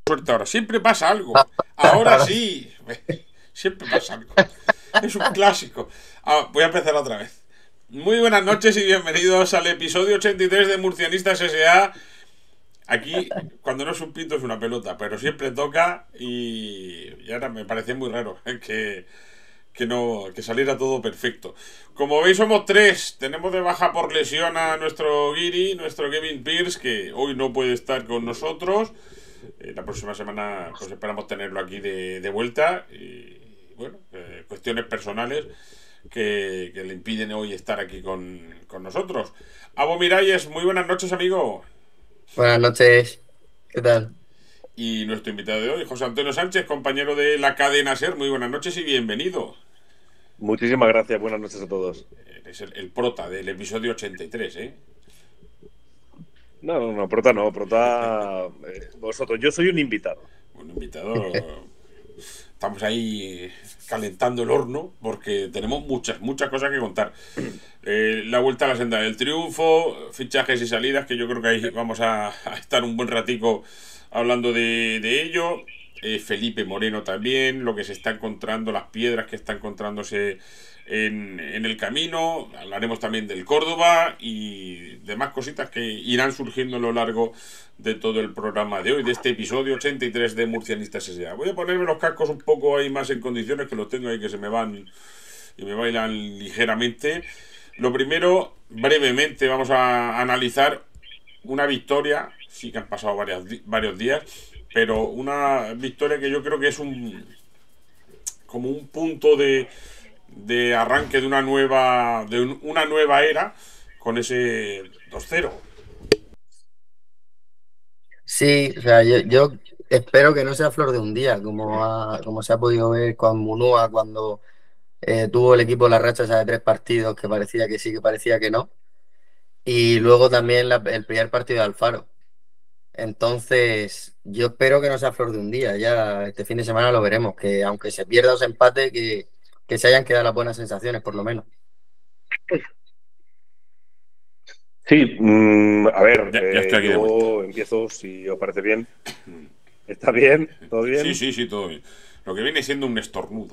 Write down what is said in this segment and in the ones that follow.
suerte ahora. Siempre pasa Ah, algo. Ahora ahora sí. Siempre pasa algo. Es un clásico. Voy a empezar otra vez. Muy buenas noches y bienvenidos al episodio 83 de Murcianistas S.A. Aquí, cuando no es un pito, es una pelota, pero siempre toca y ahora me parece muy raro que no que saliera todo perfecto. Como veis, somos tres. Tenemos de baja por lesión a nuestro Guiri, nuestro Kevin Pierce, que hoy no puede estar con nosotros. La próxima semana pues esperamos tenerlo aquí de vuelta. Y bueno, cuestiones personales que le impiden hoy estar aquí con nosotros. Abo Miralles, muy buenas noches, amigo. buenas noches. ¿Qué tal? Y nuestro invitado de hoy, José Antonio Sánchez, compañero de la cadena SER. Muy buenas noches y bienvenido. Muchísimas gracias, buenas noches a todos. Es el prota del episodio 83, ¿eh? No, prota no, prota vosotros. Yo soy un invitado. Un invitado. Estamos ahí calentando el horno porque tenemos muchas cosas que contar. La vuelta a la senda del triunfo, fichajes y salidas, que yo creo que ahí vamos a estar un buen ratico hablando de ello. Felipe Moreno también, lo que se está encontrando, las piedras que está encontrándose en el camino. Hablaremos también del Córdoba y demás cositas que irán surgiendo a lo largo de todo el programa de hoy, de este episodio 83 de Murcianistas S.A. Voy a ponerme los cascos un poco ahí más en condiciones, que los tengo ahí que se me van y me bailan ligeramente. Lo primero, brevemente, vamos a analizar una victoria. Sí que han pasado varios días, pero una victoria que yo creo que es como un punto de arranque de una nueva era con ese 2-0. Sí, o sea, yo espero que no sea flor de un día, como se ha podido ver con Munúa cuando tuvo el equipo la racha esa de 3 partidos, que parecía que sí, que parecía que no. Y luego también el primer partido de Alfaro. Entonces, yo espero que no sea flor de un día. Ya este fin de semana lo veremos, que aunque se pierda o se empate, que se hayan quedado las buenas sensaciones, por lo menos. Sí, a ver, Ya estoy aquí de vuelta. yo empiezo, si os parece bien. ¿Está bien? ¿Todo Sí, bien? sí, sí, todo bien. Lo que viene siendo un estornudo.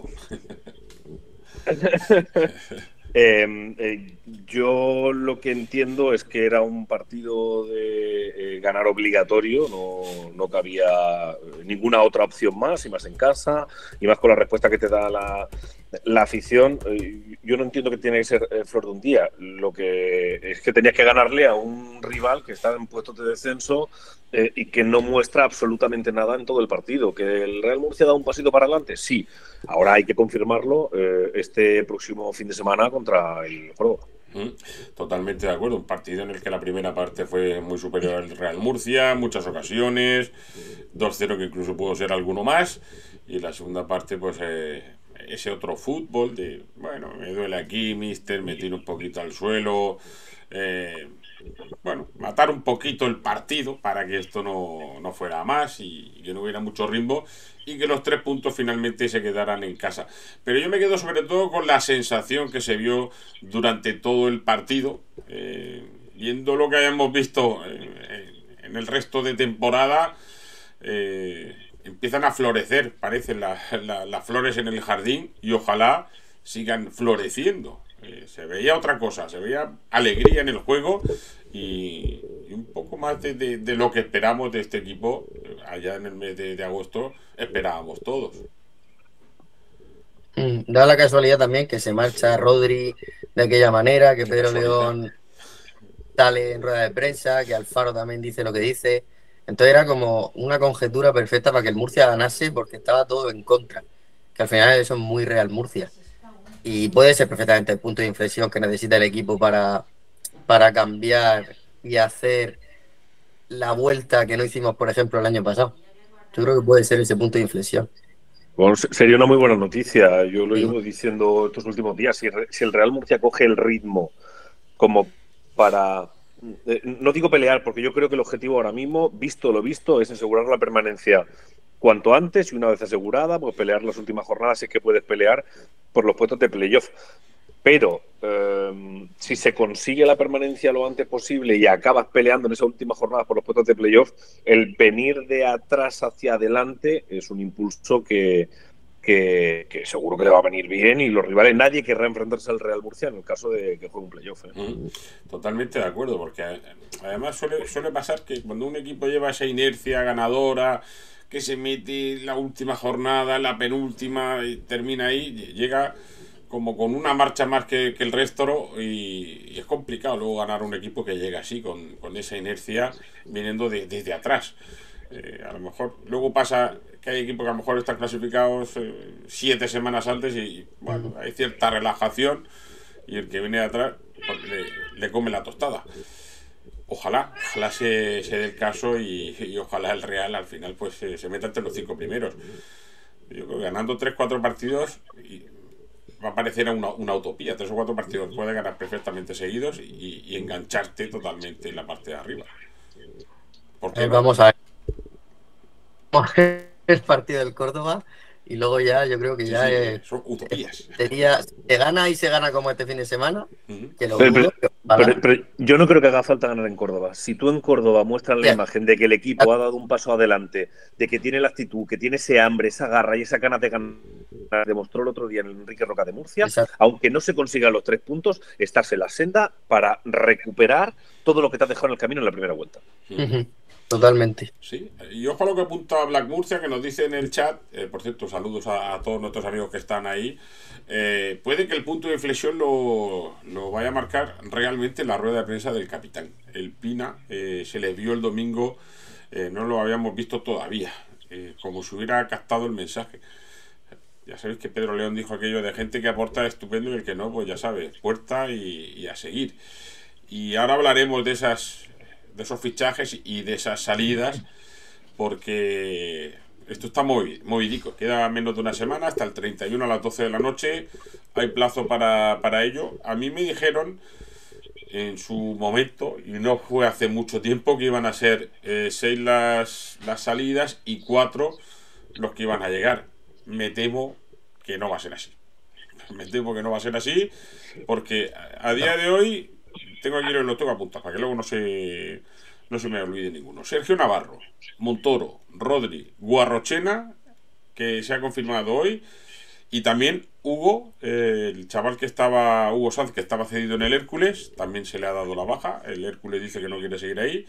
Yo lo que entiendo es que era un partido de ganar obligatorio, no cabía ninguna otra opción más, y más en casa, y más con la respuesta que te da la afición. Yo no entiendo que tiene que ser flor de un día. Lo que es que tenías que ganarle a un rival que está en puestos de descenso y que no muestra absolutamente nada en todo el partido. ¿Que el Real Murcia da un pasito para adelante? Sí. Ahora hay que confirmarlo este próximo fin de semana contra el Córdoba. Totalmente de acuerdo. Un partido en el que la primera parte fue muy superior al Real Murcia, muchas ocasiones, 2-0 que incluso pudo ser alguno más. Y la segunda parte, pues ese otro fútbol de, bueno, me duele aquí, mister, me tiro un poquito al suelo. eh, bueno, matar un poquito el partido para que esto no fuera más y que no hubiera mucho ritmo y que los 3 puntos finalmente se quedaran en casa. Pero yo me quedo sobre todo con la sensación que se vio durante todo el partido, viendo lo que hayamos visto en el resto de temporada. Empiezan a florecer, parecen las flores en el jardín y ojalá sigan floreciendo. Se veía otra cosa, se veía alegría en el juego y un poco más de lo que esperamos de este equipo allá en el mes de agosto, esperábamos todos. Da la casualidad también que se marcha Rodri de aquella manera, que Qué Pedro casualidad. León sale en rueda de prensa, que Alfaro también dice lo que dice. Entonces era como una conjetura perfecta para que el Murcia ganase porque estaba todo en contra. Que al final eso es muy Real Murcia. Y puede ser perfectamente el punto de inflexión que necesita el equipo para cambiar y hacer la vuelta que no hicimos, por ejemplo, el año pasado. Yo creo que puede ser ese punto de inflexión. Bueno, sería una muy buena noticia. Yo lo Sí. llevo diciendo estos últimos días. Si el Real Murcia coge el ritmo como para, no digo pelear, porque yo creo que el objetivo ahora mismo, visto lo visto, es asegurar la permanencia cuanto antes y una vez asegurada, pues pelear las últimas jornadas si es que puedes pelear por los puestos de playoff. Pero si se consigue la permanencia lo antes posible y acabas peleando en esa última jornada por los puestos de playoff, el venir de atrás hacia adelante es un impulso que seguro que le va a venir bien, y los rivales, nadie querrá enfrentarse al Real Murcia en el caso de que juegue un playoff. Totalmente de acuerdo, porque además suele pasar que cuando un equipo lleva esa inercia ganadora, que se mete la última jornada, la penúltima, y termina ahí, llega como con una marcha más que el resto, y es complicado luego ganar un equipo que llega así, con esa inercia viniendo desde atrás. A lo mejor luego pasa que hay equipos que a lo mejor están clasificados 7 semanas antes y bueno, hay cierta relajación, y el que viene de atrás pues, le come la tostada. Ojalá se dé el caso, y ojalá el Real al final pues se meta entre los 5 primeros. Yo creo que ganando 3-4 partidos va a parecer una utopía. 3 o 4 partidos puede ganar perfectamente seguidos y engancharte totalmente en la parte de arriba. Vamos a ver el partido del Córdoba, y luego ya yo creo que son utopías. Se gana, y se gana como este fin de semana, que lo pero yo no creo que haga falta ganar en Córdoba. Si tú en Córdoba muestras la imagen de que el equipo ha dado un paso adelante, de que tiene la actitud, que tiene ese hambre, esa garra y esa ganas de ganar, demostró el otro día en el Enrique Roca de Murcia, exacto, aunque no se consigan los 3 puntos, estás en la senda para recuperar todo lo que te has dejado en el camino en la primera vuelta. Totalmente. Sí, y ojo a lo que apunta Black Murcia, que nos dice en el chat, por cierto, saludos a todos nuestros amigos que están ahí. Puede que el punto de inflexión lo vaya a marcar realmente la rueda de prensa del capitán. El Pina se le vio el domingo, no lo habíamos visto todavía, como si hubiera captado el mensaje. Ya sabéis que Pedro León dijo aquello de gente que aporta estupendo, y el que no, pues ya sabes, puerta y a seguir. Y ahora hablaremos de esos fichajes y de esas salidas, porque esto está muy movidico. Queda menos de una semana, hasta el 31 a las 12 de la noche hay plazo para ello. A mí me dijeron en su momento, y no fue hace mucho tiempo, que iban a ser 6 las salidas y 4 los que iban a llegar. Me temo que no va a ser así. Porque a día de hoy tengo aquí los tengo apuntados para que luego no se me olvide ninguno. Sergio Navarro, Montoro, Rodri, Guarrochena, que se ha confirmado hoy, y también Hugo, el chaval Hugo Sanz, que estaba cedido en el Hércules, también se le ha dado la baja. El Hércules dice que no quiere seguir ahí,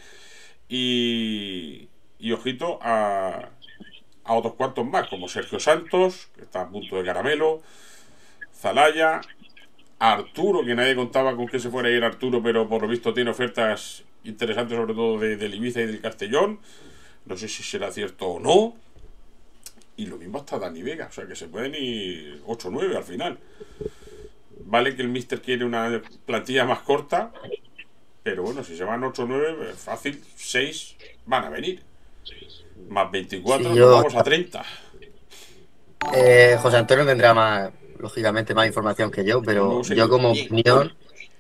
y ojito a otros cuantos más, como Sergio Santos, que está a punto de caramelo, Zalaya, Arturo, que nadie contaba con que se fuera a ir Arturo, pero por lo visto tiene ofertas interesantes, sobre todo del Ibiza y del Castellón. No sé si será cierto o no. Y lo mismo hasta Dani Vega, o sea que se pueden ir 8 o 9 al final. Vale que el míster quiere una plantilla más corta, pero bueno, si se van 8 o 9, fácil, 6 van a venir. Más 24, nos vamos a 30. José Antonio tendrá lógicamente más información que yo, pero yo como opinión...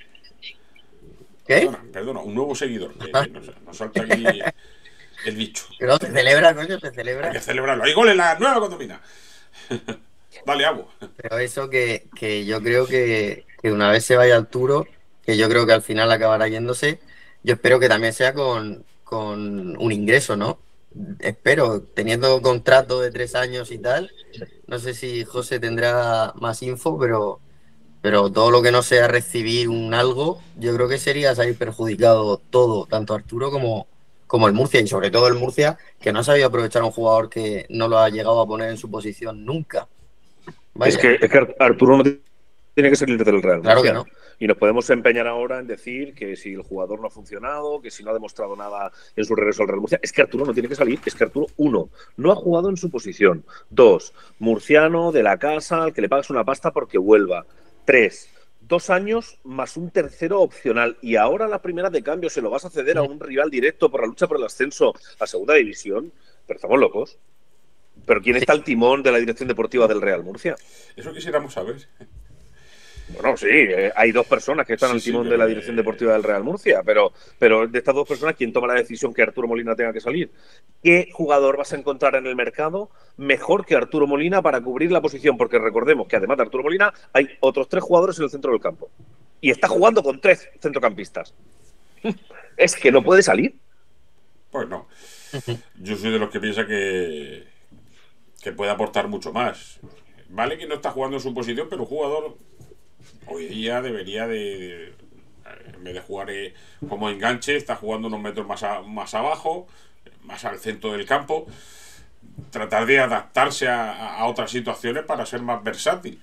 ¿Qué? Perdona, un nuevo seguidor. Nos salta aquí el bicho. Pero te celebra, coño, te celebra. Hay que celebrarlo. ¡Hay goles en la nueva condomina! Dale, agua. Pero eso que yo creo que una vez se vaya Arturo, que yo creo que al final acabará yéndose, yo espero que también sea con un ingreso, ¿no? Espero, teniendo contrato de 3 años y tal. No sé si José tendrá más info, pero todo lo que no sea recibir un algo, yo creo que sería salir perjudicado todo, tanto Arturo como el Murcia, y sobre todo el Murcia, que no ha sabido aprovechar a un jugador que no lo ha llegado a poner en su posición nunca. Es que Arturo no tiene que salir del Real Murcia. Claro que no. Y nos podemos empeñar ahora en decir que si el jugador no ha funcionado, que si no ha demostrado nada en su regreso al Real Murcia. Es que Arturo no tiene que salir. Es que Arturo, 1, no ha jugado en su posición. 2, murciano de la casa, al que le pagas una pasta porque vuelva. 3, 2 años más un tercero opcional. Y ahora la primera de cambio se lo vas a ceder a un rival directo por la lucha por el ascenso a segunda división. Pero estamos locos. ¿Pero quién está al timón de la dirección deportiva del Real Murcia? Eso quisiéramos saber. Bueno, sí, hay dos personas que están al timón de la dirección deportiva del Real Murcia, pero de estas dos personas, ¿quién toma la decisión que Arturo Molina tenga que salir? ¿Qué jugador vas a encontrar en el mercado mejor que Arturo Molina para cubrir la posición? Porque recordemos que además de Arturo Molina hay otros 3 jugadores en el centro del campo. Y está jugando con 3 centrocampistas. Es que no puede salir. Pues no. Yo soy de los que piensa que puede aportar mucho más. Vale que no está jugando en su posición, pero un jugador hoy día debería en vez de jugar como enganche, está jugando unos metros más abajo, más al centro del campo, tratar de adaptarse a otras situaciones para ser más versátil.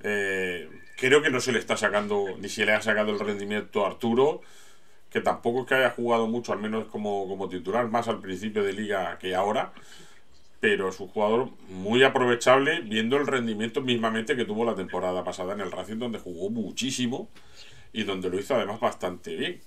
Creo que no se le está sacando, ni se le ha sacado el rendimiento a Arturo, que tampoco es que haya jugado mucho, al menos como titular, más al principio de liga que ahora, pero es un jugador muy aprovechable viendo el rendimiento mismamente que tuvo la temporada pasada en el Racing, donde jugó muchísimo y donde lo hizo además bastante bien.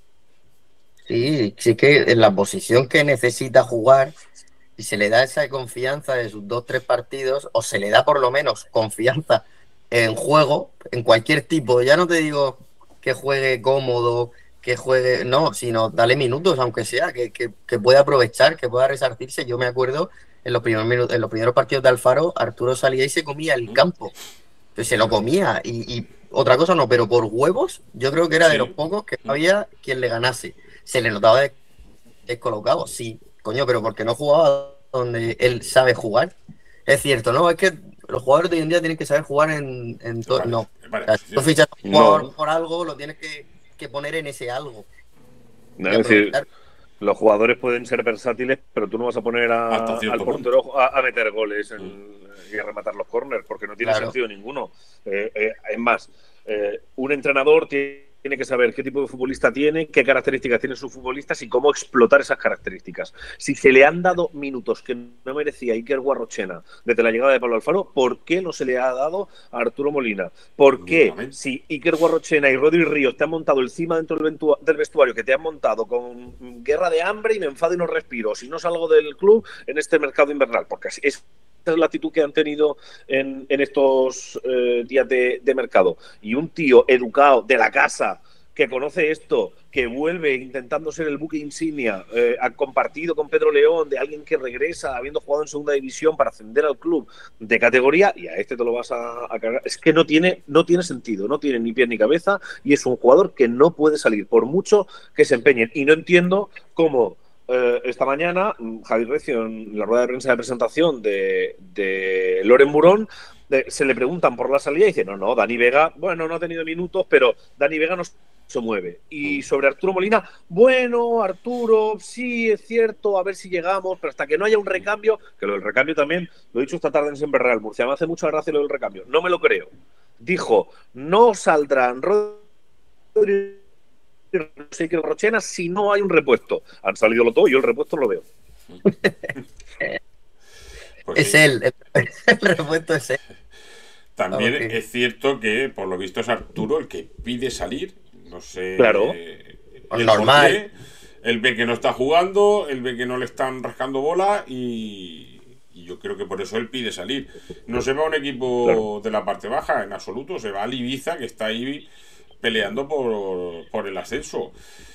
Sí, sí que en la posición que necesita jugar, si se le da esa confianza de sus 2-3 partidos, o se le da por lo menos confianza en juego, en cualquier tipo, ya no te digo que juegue cómodo, que juegue, no, sino dale minutos, aunque sea, que pueda aprovechar, que pueda resarcirse. Yo me acuerdo en los primeros partidos de Alfaro, Arturo salía y se comía el campo. Pues se lo comía y otra cosa no, pero por huevos yo creo que era de los pocos que no había quien le ganase. Se le notaba descolocado, sí, coño, pero porque no jugaba donde él sabe jugar. Es cierto, ¿no? Es que los jugadores de hoy en día tienen que saber jugar en todo. No. Vale, O sea, si tú fichas a un jugador por algo, lo tienes que poner en ese algo. Es decir, los jugadores pueden ser versátiles, pero tú no vas a poner al portero a meter goles y a rematar los córners, porque no tiene sentido ninguno. Es más, un entrenador tiene que saber qué tipo de futbolista tiene, qué características tienen sus futbolistas y cómo explotar esas características. Si se le han dado minutos que no merecía Iker Guarrochena desde la llegada de Pablo Alfaro, ¿por qué no se le ha dado a Arturo Molina? ¿Por qué si Iker Guarrochena y Rodri Ríos te han montado encima dentro del vestuario que te han montado con guerra de hambre y me enfado y no respiro, si no salgo del club en este mercado invernal? Porque así es. Esta es la actitud que han tenido en estos días de mercado. Y un tío educado de la casa, que conoce esto, que vuelve intentando ser el buque insignia, ha compartido con Pedro León, de alguien que regresa habiendo jugado en segunda división para ascender al club de categoría, y a este te lo vas a cargar. Es que no tiene sentido, no tiene ni pie ni cabeza, y es un jugador que no puede salir, por mucho que se empeñen. Y no entiendo cómo esta mañana Javi Recio, en la rueda de prensa de presentación de Loren Murón, se le preguntan por la salida y dice, no, Dani Vega, bueno, no ha tenido minutos, pero Dani Vega no se mueve. Y sobre Arturo Molina, bueno, Arturo, sí, es cierto, a ver si llegamos, pero hasta que no haya un recambio, que lo del recambio también, lo he dicho esta tarde en Siempre Real Murcia, me hace mucha gracia lo del recambio, no me lo creo. Dijo, no saldrán Rodri Iker Rochena si no hay un repuesto. Han salido los dos y yo el repuesto lo veo. Pues es él, el repuesto es él. También es cierto que por lo visto es Arturo el que pide salir. No sé. Claro. Normal. Él ve que no está jugando, él ve que no le están rascando bola y yo creo que por eso él pide salir. No se va a un equipo de la parte baja en absoluto, se va al Ibiza, que está ahí peleando por el ascenso.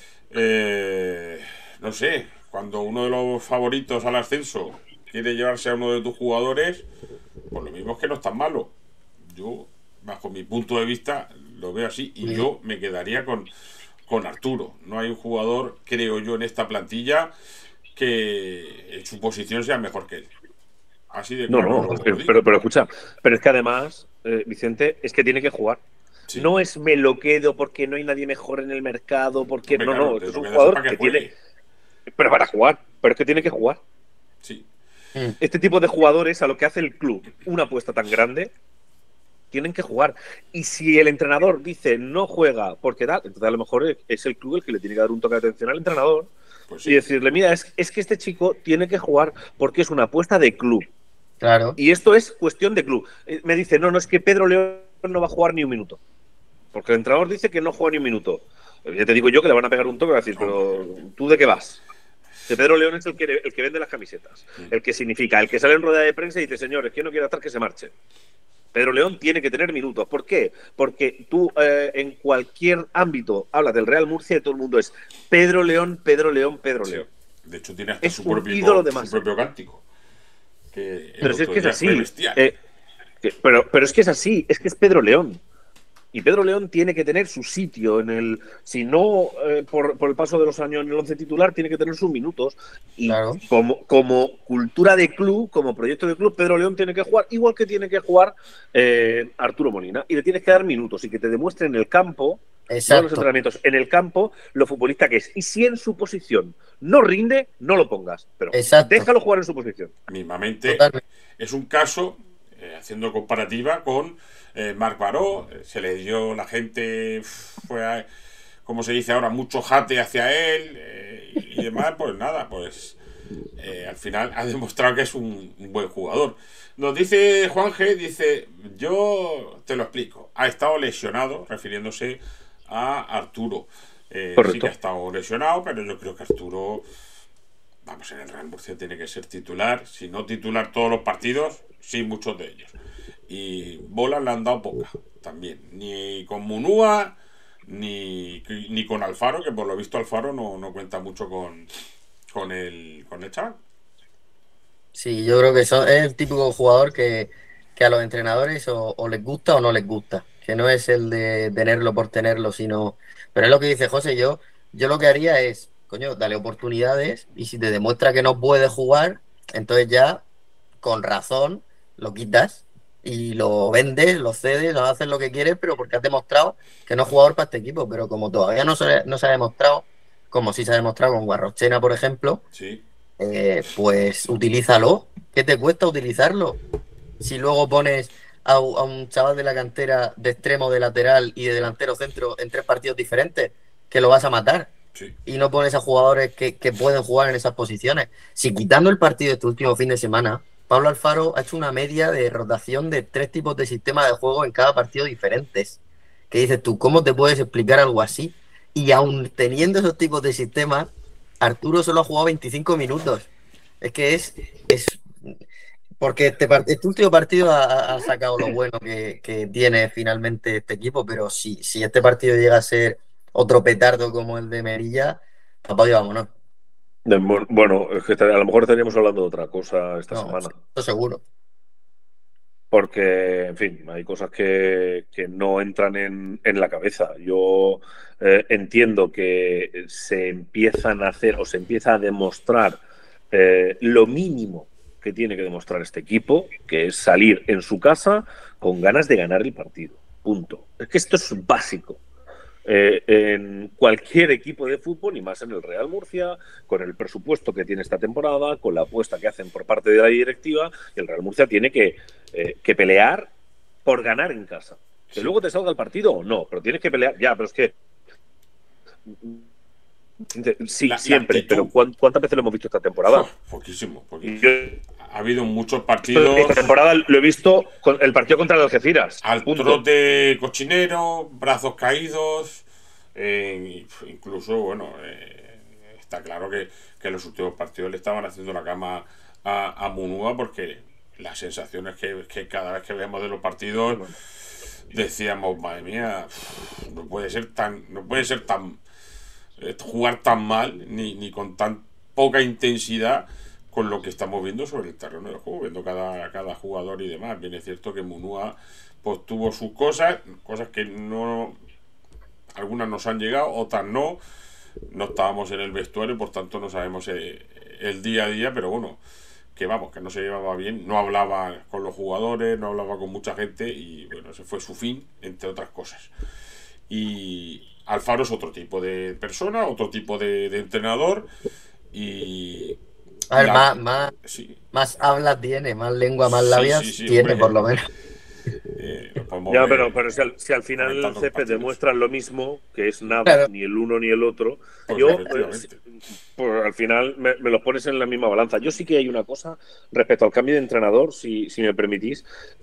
No sé, cuando uno de los favoritos al ascenso quiere llevarse a uno de tus jugadores, pues lo mismo es que no es tan malo. Yo, bajo mi punto de vista, lo veo así y yo me quedaría con Arturo. No hay un jugador, creo yo, en esta plantilla que en su posición sea mejor que él. Así de claro. Pero escucha, pero es que además, Vicente, es que tiene que jugar. Sí. No es me lo quedo porque no hay nadie mejor en el mercado, porque no, es un jugador que tiene. Pero para jugar, pero es que tiene que jugar. Sí. Este tipo de jugadores, a lo que hace el club, una apuesta tan grande, tienen que jugar. Y si el entrenador dice no juega porque tal, entonces a lo mejor es el club el que le tiene que dar un toque de atención al entrenador y decirle, mira, es que este chico tiene que jugar porque es una apuesta de club. Claro. Y esto es cuestión de club. Me dice, no, es que Pedro León no va a jugar ni un minuto. Porque el entrenador dice que no juega ni un minuto. Ya te digo yo que le van a pegar un toque y va a decir, pero ¿tú de qué vas? Que Pedro León es el que vende las camisetas, el que significa, el que sale en rueda de prensa y dice, señores, que no quiera estar, que se marche. Pedro León tiene que tener minutos. ¿Por qué? Porque tú en cualquier ámbito hablas del Real Murcia y todo el mundo es Pedro León, Pedro León, Pedro Sí. León. De hecho, tiene hasta Es su un propio, ídolo de masa. su propio cántico. Que Pero si es que es así. Bestial. Pero es que es así, es que es Pedro León. Y Pedro León tiene que tener su sitio en el. Si no, por el paso de los años en el 11 titular, tiene que tener sus minutos. Y Claro. como cultura de club, como proyecto de club, Pedro León tiene que jugar igual que tiene que jugar Arturo Molina. Y le tienes que dar minutos y que te demuestre en el campo, no en los Exacto. entrenamientos, en el campo, lo futbolista que es. Y si en su posición no rinde, no lo pongas. Pero Exacto. déjalo jugar en su posición. Mismamente, Totalmente. es un caso, haciendo comparativa con Marc Baró, se le dio la gente, como se dice ahora, mucho jate hacia él y demás, pues nada, pues al final ha demostrado que es un buen jugador. Nos dice Juan G, dice, yo te lo explico, ha estado lesionado, refiriéndose a Arturo. Sí que ha estado lesionado, pero yo creo que Arturo, vamos, en el Real Murcia tiene que ser titular, si no titular todos los partidos, sí muchos de ellos. Y bolas le han dado pocas también, ni con Munúa ni con Alfaro, que por lo visto Alfaro no cuenta mucho con el chaval. Sí, yo creo que es el típico jugador que a los entrenadores o les gusta o no les gusta. Que no es el de tenerlo por tenerlo, sino. Pero es lo que dice José, yo lo que haría es, coño, dale oportunidades y si te demuestra que no puede jugar, entonces ya, con razón, lo quitas y lo vendes, lo cedes, lo haces lo que quieres, pero porque has demostrado que no es jugador para este equipo. Pero como todavía no se ha demostrado, como sí se ha demostrado con Guarrochena, por ejemplo, Sí. pues utilízalo. ¿Qué te cuesta utilizarlo? Si luego pones a un chaval de la cantera de extremo, de lateral y de delantero centro en 3 partidos diferentes, que lo vas a matar. Sí. Y no pones a jugadores que pueden jugar en esas posiciones. Si quitando el partido de este último fin de semana, Pablo Alfaro ha hecho una media de rotación de 3 tipos de sistemas de juego en cada partido diferentes. Que dices tú, ¿cómo te puedes explicar algo así? Y aún teniendo esos tipos de sistemas, Arturo solo ha jugado 25 minutos. Es que es porque este último partido ha sacado lo bueno que tiene finalmente este equipo, pero si este partido llega a ser otro petardo como el de Merilla, papá Dios, vámonos. Bueno, es que a lo mejor estaríamos hablando de otra cosa esta semana. Eso seguro. Porque, en fin, hay cosas que no entran en la cabeza. Yo entiendo que se empiezan a hacer o se empieza a demostrar lo mínimo que tiene que demostrar este equipo, que es salir en su casa con ganas de ganar el partido. Punto. Es que esto es básico. En cualquier equipo de fútbol y más en el Real Murcia, con el presupuesto que tiene esta temporada, con la apuesta que hacen por parte de la directiva, el Real Murcia tiene que pelear por ganar en casa. Que luego te salga el partido o no, pero tienes que pelear. Ya, pero es que sí, siempre, pero ¿cuántas veces lo hemos visto esta temporada? Poquísimo. Ha habido muchos Esta partidos. temporada lo he visto con el partido contra el Algeciras. Al trote cochinero, brazos caídos. Incluso, bueno, está claro que en los últimos partidos le estaban haciendo la cama a Munúa, porque las sensaciones que cada vez que vemos de los partidos decíamos, madre mía, no puede ser tan jugar tan mal ni con tan poca intensidad con lo que estamos viendo sobre el terreno del juego, viendo cada jugador y demás. Bien es cierto que Munúa pues tuvo sus cosas que no, algunas nos han llegado, otras no estábamos en el vestuario, por tanto no sabemos el día a día, pero bueno, que vamos, que no se llevaba bien, no hablaba con los jugadores, no hablaba con mucha gente y bueno, ese fue su fin, entre otras cosas. Y Alfaro es otro tipo de persona, otro tipo de entrenador y... A ver, más habla tiene, más lengua, más labias tiene, hombre, por lo menos. Ya, pero si al final el césped demuestran lo mismo, que es nada, claro, ni el uno ni el otro, pues yo pues al final me los pones en la misma balanza. Yo sí que hay una cosa respecto al cambio de entrenador, si me permitís.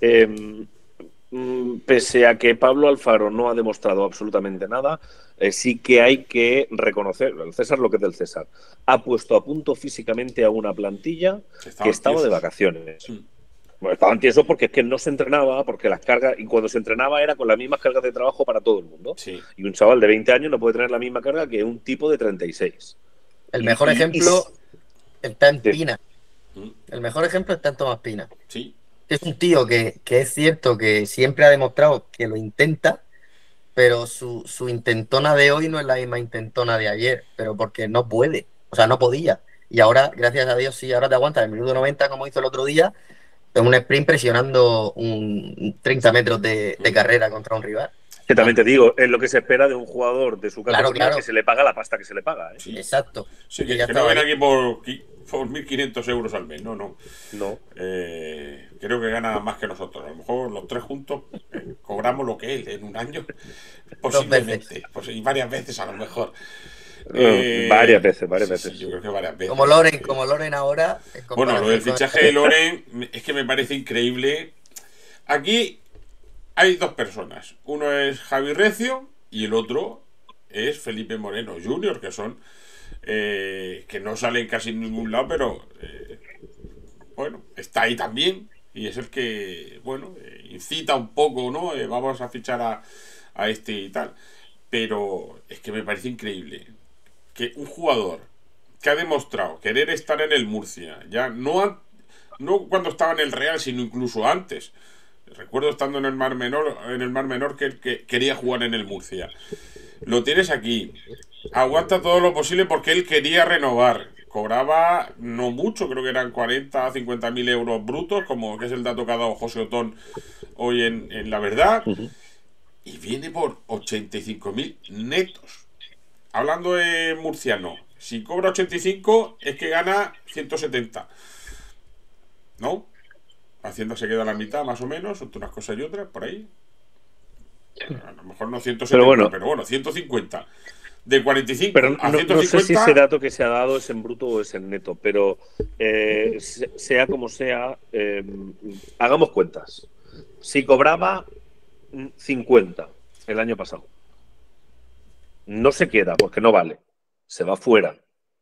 Pese a que Pablo Alfaro no ha demostrado absolutamente nada, sí que hay que reconocer, el César lo que es del César, ha puesto a punto físicamente a una plantilla que estaba de vacaciones. Bueno, estaban tiesos porque es que no se entrenaba, porque las cargas, y cuando se entrenaba era con las mismas cargas de trabajo para todo el mundo. Sí. Y un chaval de 20 años no puede tener la misma carga que un tipo de 36. El mejor ejemplo está en Sí. Pina. El mejor ejemplo está en Tomás Pina. Sí. Es un tío que es cierto que siempre ha demostrado que lo intenta, pero su intentona de hoy no es la misma intentona de ayer, pero porque no puede, o sea, no podía. Y ahora, gracias a Dios, sí, ahora te aguanta el minuto 90 como hizo el otro día, en un sprint presionando un 30 metros de carrera contra un rival. Que también te digo, es lo que se espera de un jugador de su categoría, Claro. que se le paga la pasta que se le paga. Sí. Exacto. Sí, Y ya que no ven estaba aquí por 1.500 euros al mes, no. No. Creo que gana más que nosotros. A lo mejor los tres juntos cobramos lo que él en un año, posiblemente. Y varias veces a lo mejor. Varias veces. Sí, yo creo que varias veces. Como Loren ahora. Bueno, lo del fichaje de Loren es que me parece increíble. Aquí hay dos personas. Uno es Javi Recio y el otro es Felipe Moreno Jr., que son que no salen casi en ningún lado, pero bueno, está ahí también. Y es el que, bueno, incita un poco, ¿no? Vamos a fichar a este y tal. Pero es que me parece increíble que un jugador que ha demostrado querer estar en el Murcia, ya no cuando estaba en el Real, sino incluso antes. Recuerdo estando en el Mar Menor que quería jugar en el Murcia. Lo tienes aquí. Aguanta todo lo posible porque él quería renovar. Cobraba no mucho, creo que eran 40 a 50 mil euros brutos, como que es el dato que ha dado José Otón hoy en La Verdad. Y viene por 85.000 netos. Hablando de murciano, si cobra 85 es que gana 170. ¿No? Hacienda se queda a la mitad, más o menos, entre unas cosas y otras, por ahí. A lo mejor no 170, pero bueno 150. De 45 pero a 150. No sé si ese dato que se ha dado es en bruto o es en neto, pero sea como sea, hagamos cuentas. Si cobraba 50 el año pasado, no se queda porque no vale, se va fuera.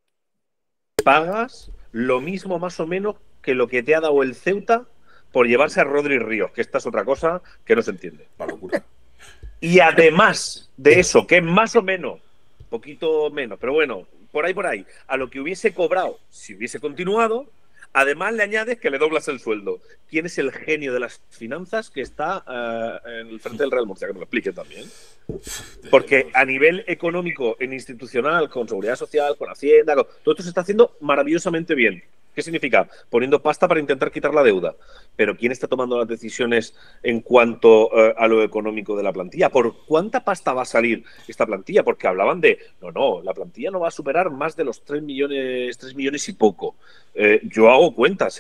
Pagas lo mismo más o menos que lo que te ha dado el Ceuta por llevarse a Rodri Ríos, que esta es otra cosa que no se entiende. La locura. Y además de eso, que es más o menos, poquito menos, pero bueno, por ahí, a lo que hubiese cobrado si hubiese continuado, además le añades que le doblas el sueldo. ¿Quién es el genio de las finanzas que está en el frente del Real Murcia? Que me lo explique también. Porque a nivel económico, en institucional, con seguridad social, con Hacienda, todo esto se está haciendo maravillosamente bien. ¿Qué significa? Poniendo pasta para intentar quitar la deuda. Pero ¿quién está tomando las decisiones en cuanto a lo económico de la plantilla? ¿Por cuánta pasta va a salir esta plantilla? Porque hablaban de, no, la plantilla no va a superar más de los 3 millones y poco. Yo hago cuentas,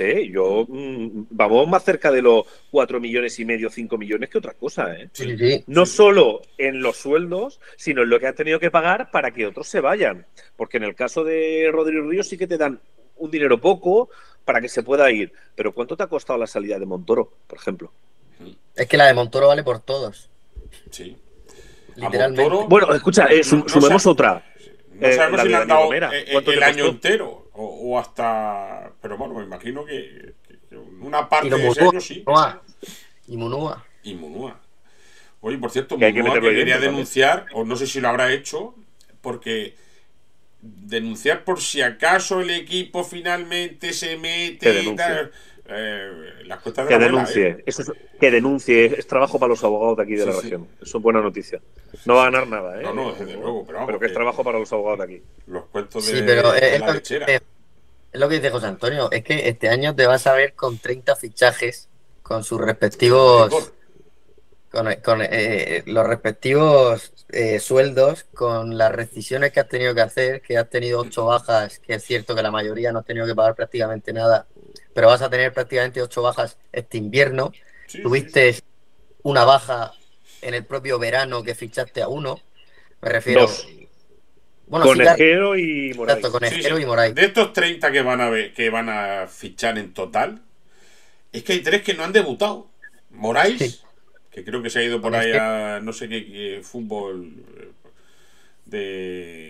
vamos más cerca de los 4,5 millones, 5 millones que otra cosa, Sí. No solo en los sueldos, sino en lo que han tenido que pagar para que otros se vayan. Porque en el caso de Rodrigo Ríos sí que te dan un dinero poco para que se pueda ir. Pero ¿cuánto te ha costado la salida de Montoro, por ejemplo? Es que la de Montoro vale por todos. Sí. Literalmente. Montoro, bueno, escucha, sumemos otra. No sabemos si le han dado el año costó? entero o hasta... Pero bueno, me imagino que una parte Y lo de ese Munúa, año sí. Y Munúa. Y Munúa. Oye, por cierto, Que hay que Munúa meterlo que quería dentro denunciar, o no sé si lo habrá hecho, porque denunciar por si acaso el equipo finalmente se mete Que y denuncie. tal. Las cuentas de Que la abuela, denuncie. Que denuncie. Es trabajo para los abogados de aquí de la región. Eso es buena noticia. No va a ganar nada, No, desde luego, pero vamos. Pero que es trabajo para los abogados de aquí. Los cuentos Sí, de, pero de es la lo lechera. es lo que dice José Antonio. Es que este año te vas a ver con 30 fichajes con sus respectivos. Con los respectivos sueldos, con las rescisiones que has tenido que hacer, que has tenido 8 bajas, que es cierto que la mayoría no has tenido que pagar prácticamente nada, pero vas a tener prácticamente 8 bajas este invierno. Sí, Tuviste una baja en el propio verano que fichaste a uno, me refiero... 2. Bueno, Conejero y Moraes. Exacto, Conejero y Moraes. De estos 30 que van a fichar en total, es que hay 3 que no han debutado. Moraes... Sí. Que creo que se ha ido por ahí a no sé qué fútbol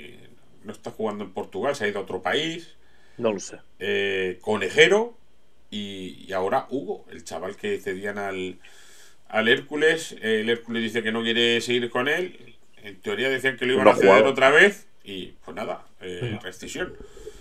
no está jugando en Portugal, se ha ido a otro país. No lo sé. Conejero y ahora Hugo, el chaval que cedían al Hércules. El Hércules dice que no quiere seguir con él. En teoría decían que lo iban a ceder otra vez. Y pues nada, rescisión.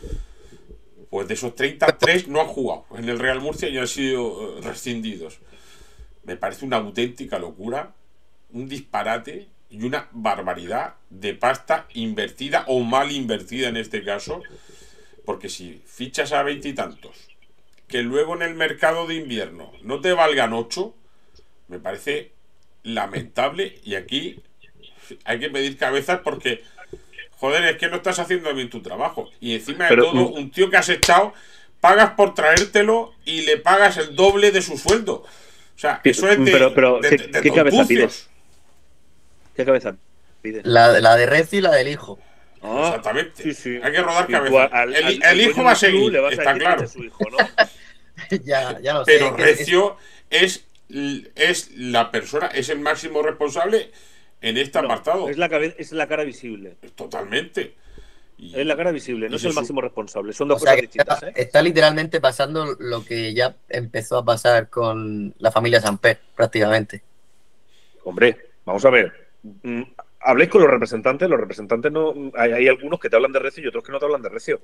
Pues de esos 33 no han jugado en el Real Murcia y han sido rescindidos. Me parece una auténtica locura, un disparate y una barbaridad de pasta invertida o mal invertida en este caso. Porque si fichas a 20 y tantos, que luego en el mercado de invierno no te valgan 8, me parece lamentable. Y aquí hay que pedir cabezas porque, joder, es que no estás haciendo bien tu trabajo. Y encima de todo, un tío que has echado, pagas por traértelo y le pagas el doble de su sueldo. O sea, eso es de ¿qué cabeza pides? ¿Qué cabeza pides? La de Recio y la del hijo. Exactamente. Sí. Hay que rodar cabeza. El hijo va a seguir, está claro. Hijo, ¿no? ya lo sé. Pero Recio es la persona, es el máximo responsable en este apartado. Es la cara visible. Totalmente. Es la cara visible, no es el máximo responsable. Son dos cosas distintas. Está literalmente pasando lo que ya empezó a pasar con la familia Samper, prácticamente. Hombre, vamos a ver. Habléis con los representantes no. Hay algunos que te hablan de Recio y otros que no te hablan de Recio.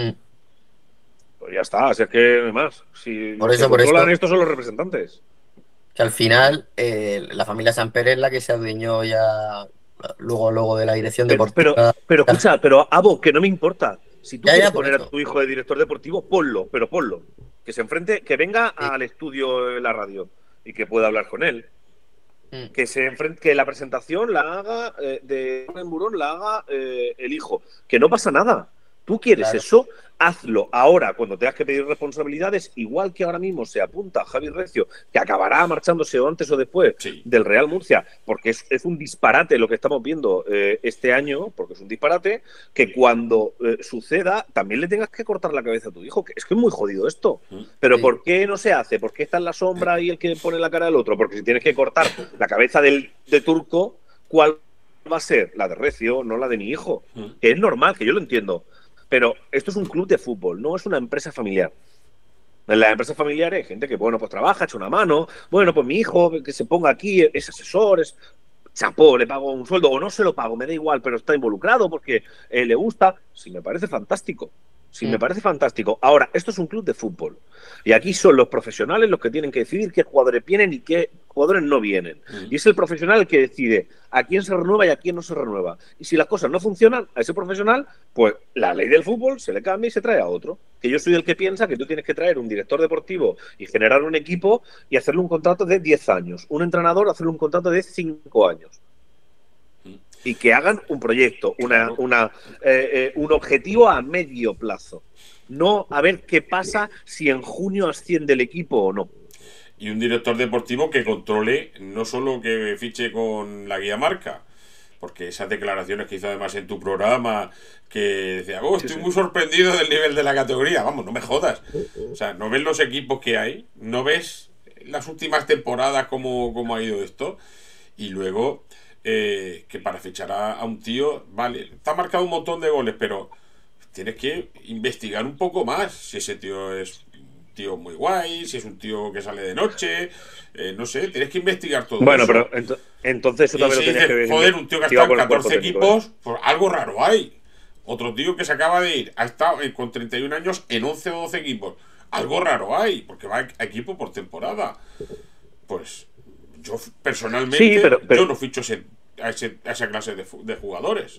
Pues ya está, así es que no hay más. Si por los eso, que controlan esto son los representantes. Que al final la familia Samper es la que se adueñó ya luego de la dirección deportiva. Pero escucha, Abo, que no me importa. Si tú quieres poner eso. a tu hijo de director deportivo, ponlo. Que se enfrente, que venga al estudio de la radio y que pueda hablar con él. Que se enfrente, que la presentación la haga de Burón, la haga el hijo. Que no pasa nada. Tú quieres eso, hazlo ahora cuando tengas que pedir responsabilidades, igual que ahora mismo se apunta Javi Recio, que acabará marchándose o antes o después del Real Murcia, porque es un disparate lo que estamos viendo este año, porque es un disparate, que cuando suceda también le tengas que cortar la cabeza a tu hijo, que es muy jodido esto. Pero ¿por qué no se hace? ¿Por qué está en la sombra y el que pone la cara del otro? Porque si tienes que cortar la cabeza de Turco, ¿cuál va a ser? La de Recio, no la de mi hijo. Que es normal, que yo lo entiendo. Pero esto es un club de fútbol, no es una empresa familiar. En las empresas familiares hay gente que, bueno, pues trabaja, echa una mano. Bueno, pues mi hijo que se ponga aquí, es asesor, es chapó, le pago un sueldo o no se lo pago, me da igual, pero está involucrado porque le gusta. Sí, me parece fantástico. Me parece fantástico. Ahora, esto es un club de fútbol. Y aquí son los profesionales los que tienen que decidir qué jugadores vienen y qué jugadores no vienen. Y es el profesional el que decide a quién se renueva y a quién no se renueva. Y si las cosas no funcionan, a ese profesional, pues la ley del fútbol se le cambia y se trae a otro. Que yo soy el que piensa que tú tienes que traer un director deportivo y generar un equipo y hacerle un contrato de 10 años. Un entrenador, hacerle un contrato de 5 años. Y que hagan un proyecto, un objetivo a medio plazo. No a ver qué pasa si en junio asciende el equipo o no. Y un director deportivo que controle no solo que fiche con la guía marca, porque esas declaraciones que hizo además en tu programa, que decía, estoy muy sorprendido del nivel de la categoría. Vamos, no me jodas. O sea, ¿no ves los equipos que hay? ¿No ves las últimas temporadas cómo ha ido esto? Y luego... que para fichar a un tío, vale, te ha marcado un montón de goles, pero tienes que investigar un poco más si ese tío es un tío muy guay, si es un tío que sale de noche, no sé, tienes que investigar todo eso. Bueno, pero entonces eso también lo tienes que ver. Joder, un tío que ha estado en 14 equipos, pues algo raro hay. Otro tío que se acaba de ir, ha estado con 31 años en 11 o 12 equipos. Algo raro hay, porque va a equipo por temporada. Pues... yo personalmente yo no ficho a esa clase de jugadores.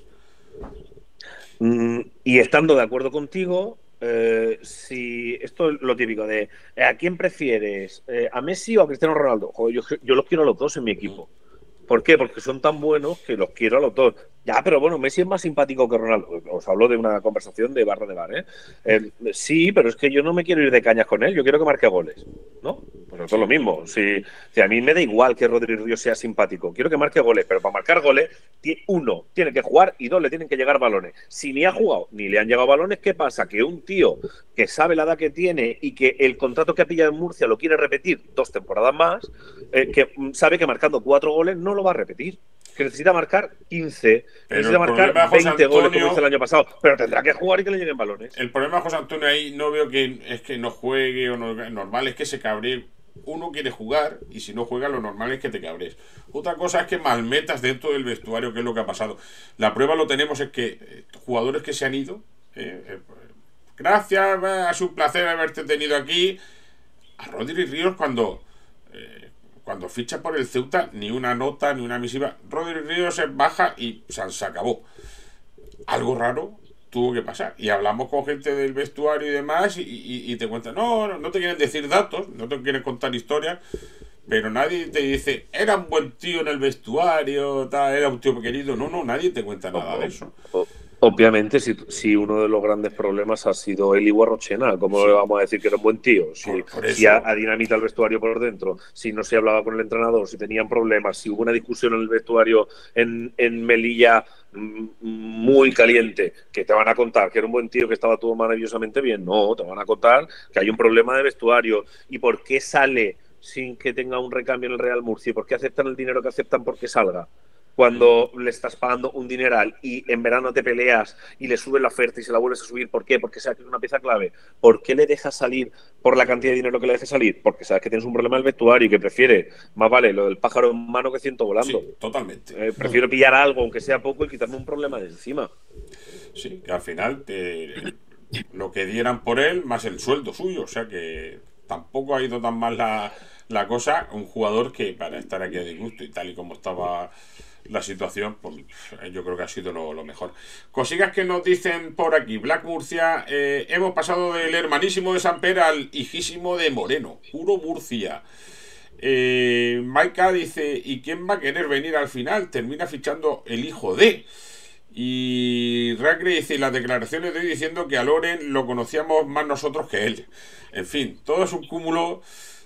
Y estando de acuerdo contigo, si esto es lo típico de ¿a quién prefieres? ¿A Messi o a Cristiano Ronaldo? Joder, yo los quiero a los dos en mi equipo. ¿Por qué? Porque son tan buenos que los quiero a los dos. Ya, pero bueno, Messi es más simpático que Ronaldo. Os hablo de una conversación de barra de bar, sí, pero es que yo no me quiero ir de cañas con él. Yo quiero que marque goles, ¿no? Pues eso es lo mismo. Si a mí me da igual que Rodri Ríos sea simpático. Quiero que marque goles, pero para marcar goles, uno, tiene que jugar y dos, le tienen que llegar balones. Si ni ha jugado ni le han llegado balones, ¿qué pasa? Que un tío que sabe la edad que tiene y que el contrato que ha pillado en Murcia lo quiere repetir 2 temporadas más, que sabe que marcando 4 goles no lo va a repetir. que necesita marcar 15, Pero necesita el problema marcar de José 20 goles como Antonio- hizo el año pasado, pero tendrá que jugar y que le lleguen balones. El problema de José Antonio ahí no veo que es que no juegue o no. Normal es que se cabree. Uno quiere jugar y si no juega lo normal es que te cabres. Otra cosa es que malmetas dentro del vestuario, que es lo que ha pasado. La prueba lo tenemos es que jugadores que se han ido, gracias, ha sido un placer haberte tenido aquí. A Rodri Ríos cuando ficha por el Ceuta, ni una nota, ni una misiva. Rodri Ríos se baja y se acabó. Algo raro tuvo que pasar. Y hablamos con gente del vestuario y demás y te cuentan, no te quieren decir datos, no te quieren contar historias, pero nadie te dice, era un buen tío en el vestuario, era un tío querido. No, nadie te cuenta nada de eso. Obviamente, si uno de los grandes problemas ha sido Eli Guarrochena, ¿cómo Sí. le vamos a decir que era un buen tío? Por Si eso. ha dinamitado el vestuario por dentro, si no se hablaba con el entrenador, si tenían problemas, si hubo una discusión en el vestuario en Melilla muy caliente, que te van a contar que era un buen tío, que estaba todo maravillosamente bien. No, te van a contar que hay un problema de vestuario. ¿Y por qué sale sin que tenga un recambio en el Real Murcia? ¿Por qué aceptan el dinero que aceptan porque salga? Cuando le estás pagando un dineral y en verano te peleas y le subes la oferta y se la vuelves a subir, ¿por qué? Porque sabes que es una pieza clave. ¿Por qué le dejas salir por la cantidad de dinero que le dejes salir? Porque sabes que tienes un problema en el vestuario y que prefiere, más vale lo del pájaro en mano que ciento volando. Sí, totalmente. Prefiero pillar algo, aunque sea poco, y quitarme un problema de encima. Sí, que al final lo que dieran por él más el sueldo suyo, o sea que tampoco ha ido tan mal la cosa. Un jugador que para estar aquí a disgusto y tal y como estaba la situación, pues yo creo que ha sido lo mejor. Cositas que nos dicen por aquí. Black Murcia, hemos pasado del hermanísimo de Samper al hijísimo de Moreno, puro Murcia. Maika dice, ¿y quién va a querer venir al final? Termina fichando el hijo de... Y Ragre dice, las declaraciones de hoy diciendo que a Loren lo conocíamos más nosotros que él. En fin, todo es un cúmulo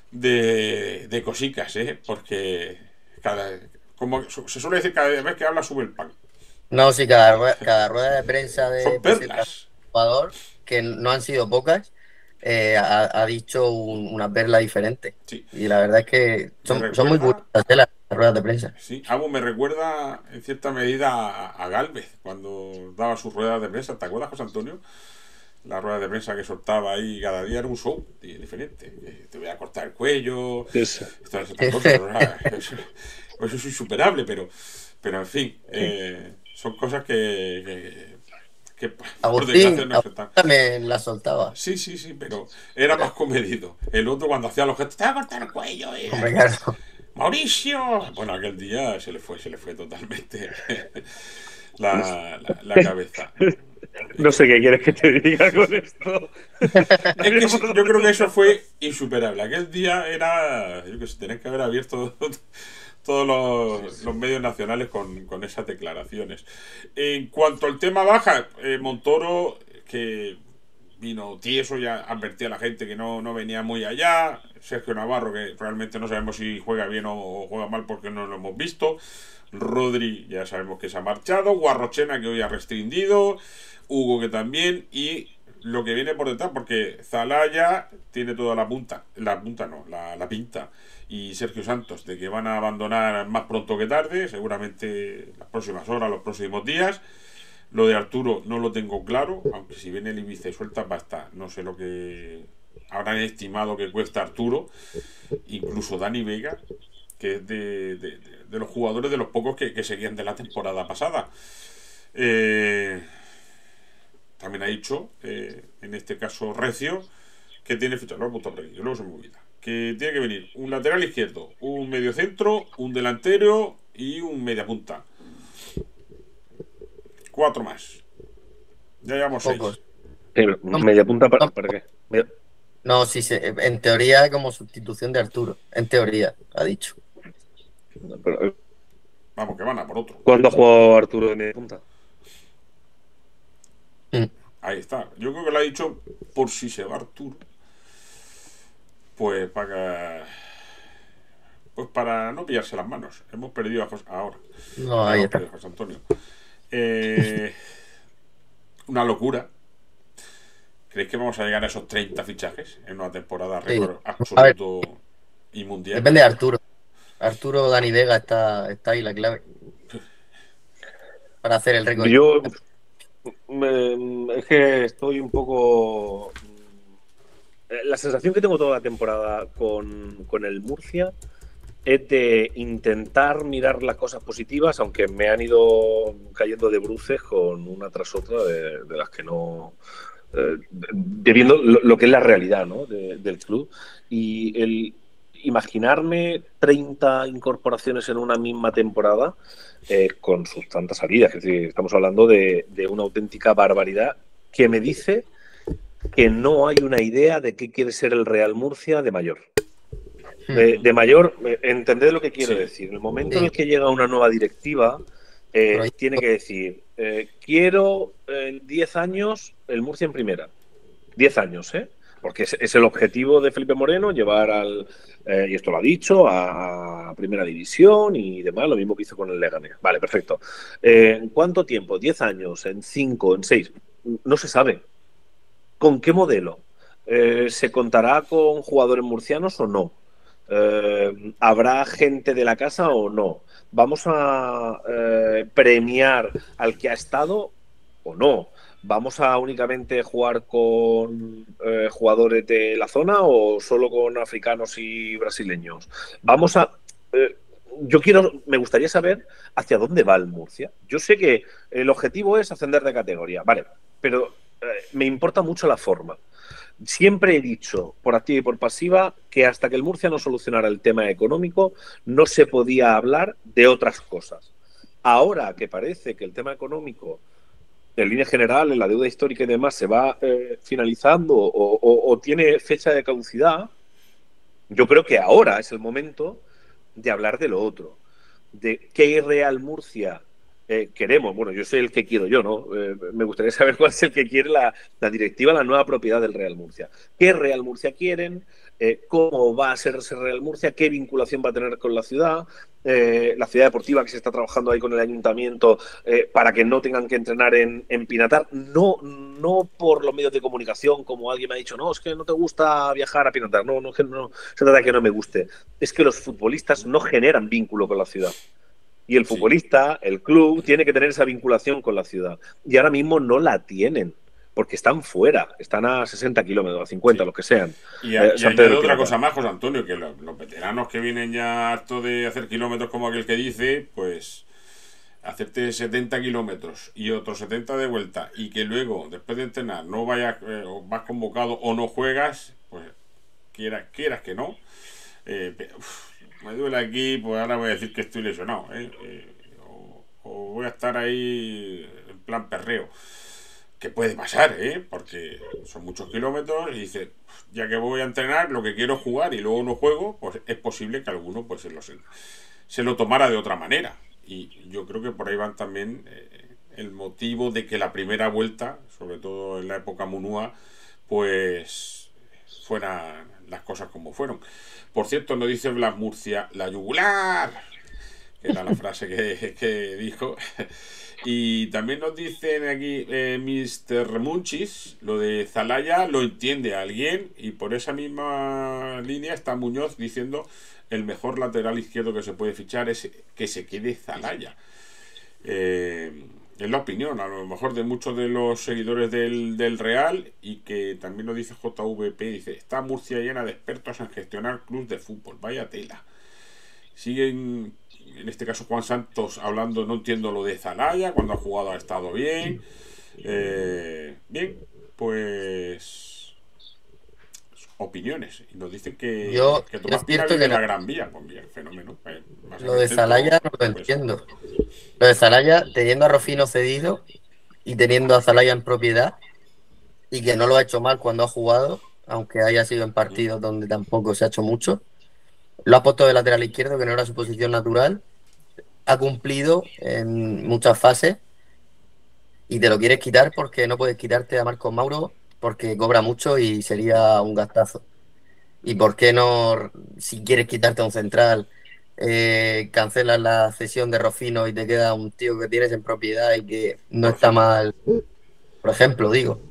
de cositas, porque como se suele decir, cada vez que habla sube el pan. No, sí, cada rueda de prensa de Son perlas. jugador, que no han sido pocas, ha dicho una perla diferente. Sí. Y la verdad es que son muy bonitas las ruedas de prensa. Sí, algo me recuerda en cierta medida a Gálvez cuando daba sus ruedas de prensa. ¿Te acuerdas, José Antonio? La rueda de prensa que soltaba ahí cada día era un show diferente. Te voy a cortar el cuello. Eso es insuperable, pero en fin, son cosas que por desgracia no están. También la soltaba. Sí, pero era más comedido. El otro cuando hacía los gestos, te va a cortar el cuello. Hombre, claro. Mauricio. Bueno, aquel día se le fue totalmente la cabeza. No sé qué quieres que te diga con esto. Es que yo creo que eso fue insuperable. Aquel día era, yo que sé, tenés que haber abierto todos los medios nacionales con esas declaraciones. En cuanto al tema baja, Montoro, que vino tieso, ya advertía a la gente que no venía muy allá. Sergio Navarro, que realmente no sabemos si juega bien o juega mal porque no lo hemos visto. Rodri, ya sabemos que se ha marchado. Guarrochena, que hoy ha rescindido. Hugo, que también. Y lo que viene por detrás, porque Zalaya tiene toda la pinta. Y Sergio Santos, de que van a abandonar más pronto que tarde, seguramente las próximas horas, los próximos días. Lo de Arturo no lo tengo claro, aunque si viene el Ibiza y suelta basta. No sé lo que habrán estimado que cuesta Arturo. Incluso Dani Vega, que es de los jugadores de los pocos que seguían de la temporada pasada. También ha dicho, en este caso Recio, que tiene fichado, lo he apuntado por aquí, que luego se me olvida, que tiene que venir un lateral izquierdo, un mediocentro, un delantero y un mediapunta. 4 más. Ya llevamos 6. ¿Media punta para qué? No, sí, en teoría como sustitución de Arturo. En teoría, ha dicho. Pero, vamos, que van a por otro. ¿Cuándo ha jugado Arturo de media punta? Ahí está. Yo creo que lo ha dicho por si se va Arturo. Pues para no pillarse las manos. Hemos perdido a José ahora. No, ahí está. José Antonio. Una locura. ¿Creéis que vamos a llegar a esos 30 fichajes en una temporada récord absoluto y mundial? Depende de Arturo. Arturo, Dani Vega está ahí la clave. para hacer el récord. Yo es que estoy un poco... La sensación que tengo toda la temporada con el Murcia es de intentar mirar las cosas positivas, aunque me han ido cayendo de bruces con una tras otra de las que no... de viendo lo que es la realidad, ¿no? del club. Y el imaginarme 30 incorporaciones en una misma temporada con sus tantas salidas, es decir, estamos hablando de una auténtica barbaridad que me dice que no hay una idea de qué quiere ser el Real Murcia de mayor. De mayor, entended lo que quiero decir. En el momento en el que llega una nueva directiva, tiene que decir, quiero en 10 años el Murcia en primera. 10 años, ¿eh? Porque es el objetivo de Felipe Moreno, llevar y esto lo ha dicho, a primera división y demás, lo mismo que hizo con el Leganés. Vale, perfecto. ¿En cuánto tiempo? ¿10 años? ¿En 5? ¿En 6? No se sabe. ¿Con qué modelo? ¿Se contará con jugadores murcianos o no? ¿Habrá gente de la casa o no? ¿Vamos a premiar al que ha estado o no? ¿Vamos a únicamente jugar con jugadores de la zona o solo con africanos y brasileños? Vamos a... me gustaría saber hacia dónde va el Murcia. Yo sé que el objetivo es ascender de categoría, vale, pero me importa mucho la forma. Siempre he dicho, por activa y por pasiva, que hasta que el Murcia no solucionara el tema económico, no se podía hablar de otras cosas. Ahora que parece que el tema económico, en línea general, en la deuda histórica y demás, se va finalizando o tiene fecha de caducidad, yo creo que ahora es el momento de hablar de lo otro. De qué Real Murcia queremos. Bueno, yo sé el que quiero yo, ¿no? Me gustaría saber cuál es el que quiere la directiva, la nueva propiedad del Real Murcia. ¿Qué Real Murcia quieren? ¿Cómo va a ser ese Real Murcia? ¿Qué vinculación va a tener con la ciudad? La ciudad deportiva que se está trabajando ahí con el ayuntamiento para que no tengan que entrenar en Pinatar. No por los medios de comunicación, como alguien me ha dicho, no, es que no te gusta viajar a Pinatar. No, es que no se trata de que no me guste. Es que los futbolistas no generan vínculo con la ciudad. Y el futbolista, el club, tiene que tener esa vinculación con la ciudad. Y ahora mismo no la tienen, porque están fuera, están a 60 kilómetros, a 50, los que sean. Y añado otra cosa más, José Antonio, que los veteranos que vienen ya harto de hacer kilómetros como aquel que dice, pues hacerte 70 kilómetros y otros 70 de vuelta, y que luego, después de entrenar, no vayas, o vas convocado o no juegas, pues quieras que no. Me duele aquí, pues ahora voy a decir que estoy lesionado, o voy a estar ahí en plan perreo, que puede pasar, porque son muchos kilómetros y dices, ya que voy a entrenar, lo que quiero es jugar y luego no juego, pues es posible que alguno pues se lo tomara de otra manera. Y yo creo que por ahí van también el motivo de que la primera vuelta, sobre todo en la época Munúa, pues fueran las cosas como fueron. Por cierto, nos dice Blas Murcia, la yugular, que era la frase que dijo. Y también nos dicen aquí Mr. Munchis, lo de Zalaya lo entiende alguien, y por esa misma línea está Muñoz diciendo el mejor lateral izquierdo que se puede fichar es que se quede Zalaya. Es la opinión, a lo mejor de muchos de los seguidores del Real, y que también lo dice JVP, dice, está Murcia llena de expertos en gestionar clubes de fútbol, vaya tela. Siguen, en este caso Juan Santos, hablando, no entiendo lo de Zalaya, cuando ha jugado ha estado bien. Bien, pues opiniones, y nos dicen que Tomás Pina vive en la Gran Vía, pues bien, fenómeno. Lo de Zalaya no lo entiendo. Lo de Zalaya, teniendo a Rofino cedido y teniendo a Zalaya en propiedad, y que no lo ha hecho mal cuando ha jugado, aunque haya sido en partidos donde tampoco se ha hecho mucho, lo ha puesto de lateral izquierdo, que no era su posición natural, ha cumplido en muchas fases, y te lo quieres quitar porque no puedes quitarte a Marcos Mauro porque cobra mucho y sería un gastazo. ¿Y por qué no, si quieres quitarte a un central, cancelas la cesión de Rofino y te queda un tío que tienes en propiedad y que no está mal? Por ejemplo, digo.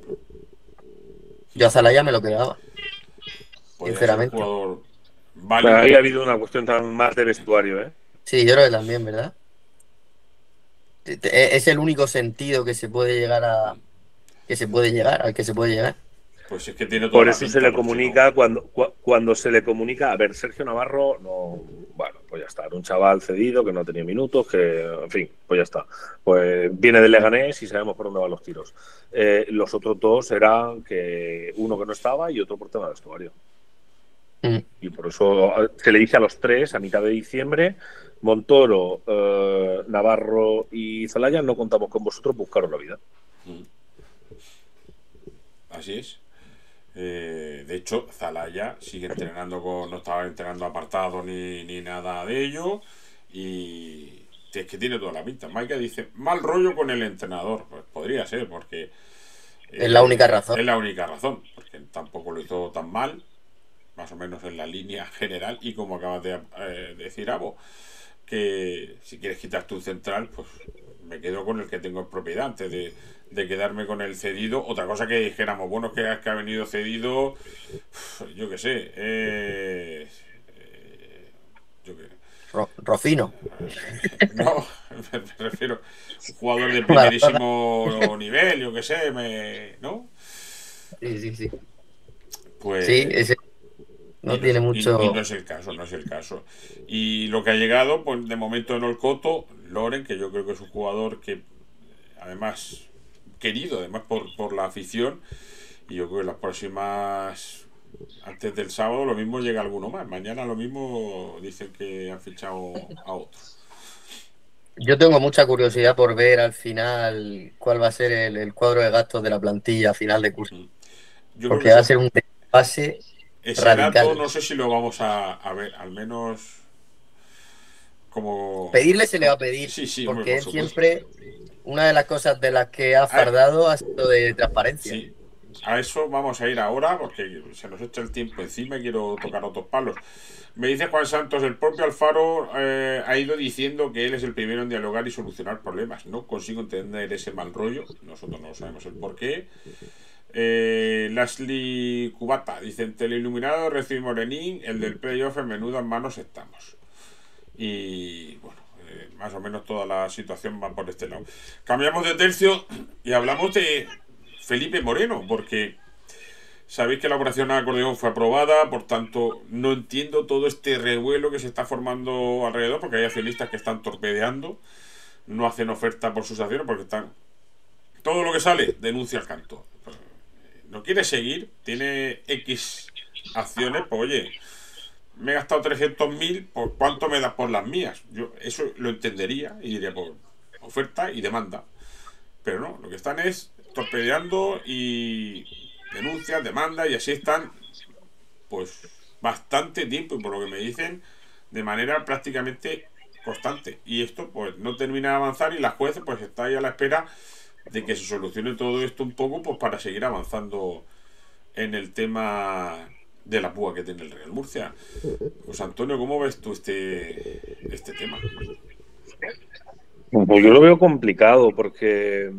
Yo a Zalaya me lo quedaba. Sinceramente. Vale. Ahí ha habido una cuestión más de vestuario, ¿eh? Sí, yo creo que también, ¿verdad? Es el único sentido que se puede llegar a, que se puede llegar, al que se puede llegar. Pues es que tiene toda Por la eso se pinta, le porque si no. comunica, cuando se le comunica, a ver, Sergio Navarro, no, bueno, pues ya está, era un chaval cedido que no tenía minutos, que, en fin, pues ya está. Pues viene del Leganés y sabemos por dónde van los tiros. Los otros dos eran que uno que no estaba y otro por tema de vestuario. Y por eso se le dice a los tres a mitad de diciembre: Montoro, Navarro y Zelaya, no contamos con vosotros, buscaros la vida. Así es. De hecho, Zelaya sigue entrenando no estaba entrenando apartado ni nada de ello. Y es que tiene toda la pinta. Maika dice, mal rollo con el entrenador. Pues podría ser, porque Es la única razón. es la única razón, porque tampoco lo hizo tan mal, más o menos en la línea general. Y como acabas de decir, Abo, que si quieres quitar tu central, pues me quedo con el que tengo en propiedad antes de quedarme con el cedido. Otra cosa que dijéramos, bueno, que ha venido cedido, yo qué sé, yo qué. Rofino. No, me refiero un jugador de primerísimo nivel, yo qué sé, ¿no? Sí. Pues sí, ese no tiene mucho. Y no es el caso, no es el caso. Y lo que ha llegado, pues de momento en Olcoto, Loren, que yo creo que es un jugador que además querido, además por la afición, y yo creo que las próximas, antes del sábado, lo mismo llega alguno más. Mañana lo mismo dicen que han fichado a otro. Yo tengo mucha curiosidad por ver al final cuál va a ser el cuadro de gastos de la plantilla a final de curso. Yo porque creo va que a ser un desfase ese radical. dato no sé si lo vamos a ver, al menos como... Pedirle se le va a pedir, Sí, hombre, porque por él supuesto. siempre, una de las cosas de las que ha fardado ha sido de transparencia. Sí, a eso vamos a ir ahora porque se nos echa el tiempo encima y quiero tocar otros palos. Me dice Juan Santos, el propio Alfaro ha ido diciendo que él es el primero en dialogar y solucionar problemas. No consigo entender ese mal rollo, nosotros no sabemos el porqué. Lashley Cubata dice, en Teleiluminado recibe Morenín, el del playoff, en menudas manos estamos. Y bueno, más o menos toda la situación va por este lado. Cambiamos de tercio y hablamos de Felipe Moreno, porque sabéis que la operación acordeón fue aprobada, por tanto no entiendo todo este revuelo que se está formando alrededor, porque hay accionistas que están torpedeando, no hacen oferta por sus acciones, porque están... Todo lo que sale, denuncia al canto. No quiere seguir, tiene X acciones, pues oye, me he gastado 300.000, ¿por cuánto me das por las mías? Yo eso lo entendería y diría por oferta y demanda. Pero no, lo que están es torpedeando y denuncias, demandas, y así están pues bastante tiempo, y por lo que me dicen, de manera prácticamente constante. Y esto pues no termina de avanzar y la juez pues está ahí a la espera de que se solucione todo esto un poco, pues para seguir avanzando en el tema de la púa que tiene el Real Murcia. Pues Antonio, ¿cómo ves tú este tema? Pues yo lo veo complicado porque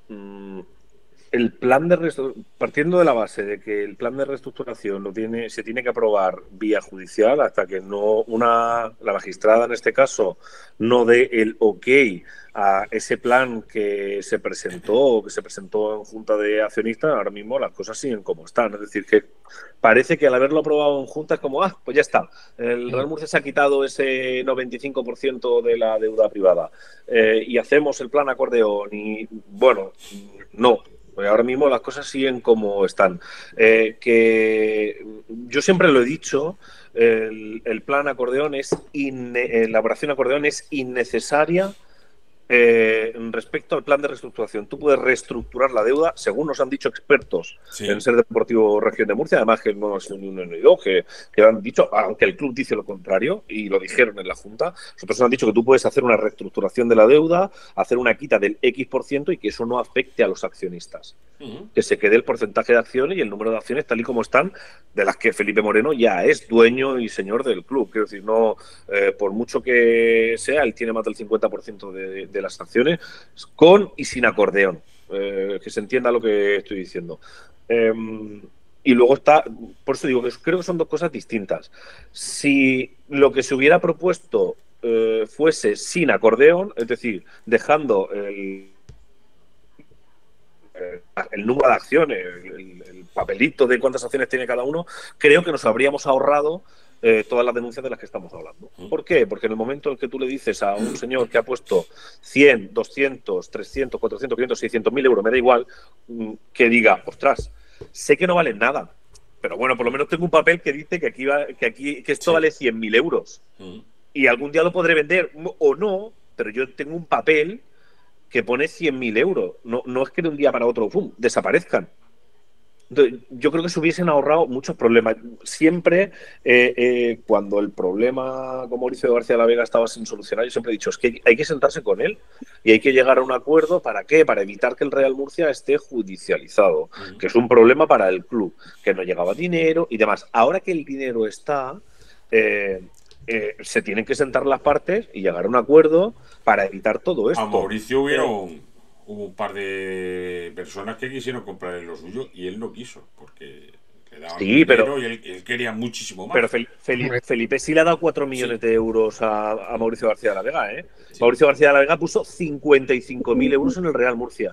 el plan partiendo de la base de que el plan de reestructuración se tiene que aprobar vía judicial hasta que la magistrada en este caso no dé el ok a ese plan que se presentó en junta de accionistas, ahora mismo las cosas siguen como están. Es decir, que parece que al haberlo aprobado en junta es como, pues ya está. El Real Murcia se ha quitado ese 95% de la deuda privada y hacemos el plan acordeón y, bueno, no. Pues ahora mismo las cosas siguen como están. Que yo siempre lo he dicho, el plan acordeón la operación acordeón es innecesaria respecto al plan de reestructuración. Tú puedes reestructurar la deuda, según nos han dicho expertos en Ser Deportivo Región de Murcia, además que no ha sido ni uno ni dos, que han dicho, aunque el club dice lo contrario, y lo dijeron en la Junta, nosotros nos han dicho que tú puedes hacer una reestructuración de la deuda, hacer una quita del X% y que eso no afecte a los accionistas. Que se quede el porcentaje de acciones y el número de acciones tal y como están, de las que Felipe Moreno ya es dueño y señor del club. Quiero decir, no, por mucho que sea, él tiene más del 50% de las acciones, con y sin acordeón. Que se entienda lo que estoy diciendo. Y luego está, por eso digo que creo que son dos cosas distintas. Si lo que se hubiera propuesto fuese sin acordeón, es decir, dejando el número de acciones, el papelito de cuántas acciones tiene cada uno, creo que nos habríamos ahorrado todas las denuncias de las que estamos hablando. ¿Por qué? Porque en el momento en que tú le dices a un señor que ha puesto 100, 200, 300, 400, 500, 600 mil euros, me da igual, que diga, ostras, sé que no valen nada, pero bueno, por lo menos tengo un papel que dice que esto vale 100.000 euros. Y algún día lo podré vender o no, pero yo tengo un papel que pone 100.000 euros. No es que de un día para otro desaparezcan. Entonces, yo creo que se hubiesen ahorrado muchos problemas. Siempre, cuando el problema con Mauricio García de la Vega estaba sin solucionar, yo siempre he dicho, es que hay que sentarse con él y hay que llegar a un acuerdo. ¿Para qué? Para evitar que el Real Murcia esté judicializado, que es un problema para el club, que no llegaba dinero y demás. Ahora que el dinero está, se tienen que sentar las partes y llegar a un acuerdo para evitar todo esto. A Mauricio hubo un par de personas que quisieron comprarle lo suyo y él no quiso, porque le daban dinero y él quería muchísimo más. Pero Felipe sí le ha dado 4 millones de euros a Mauricio García de la Vega, ¿eh? Sí. Mauricio García de la Vega puso 55.000 euros en el Real Murcia.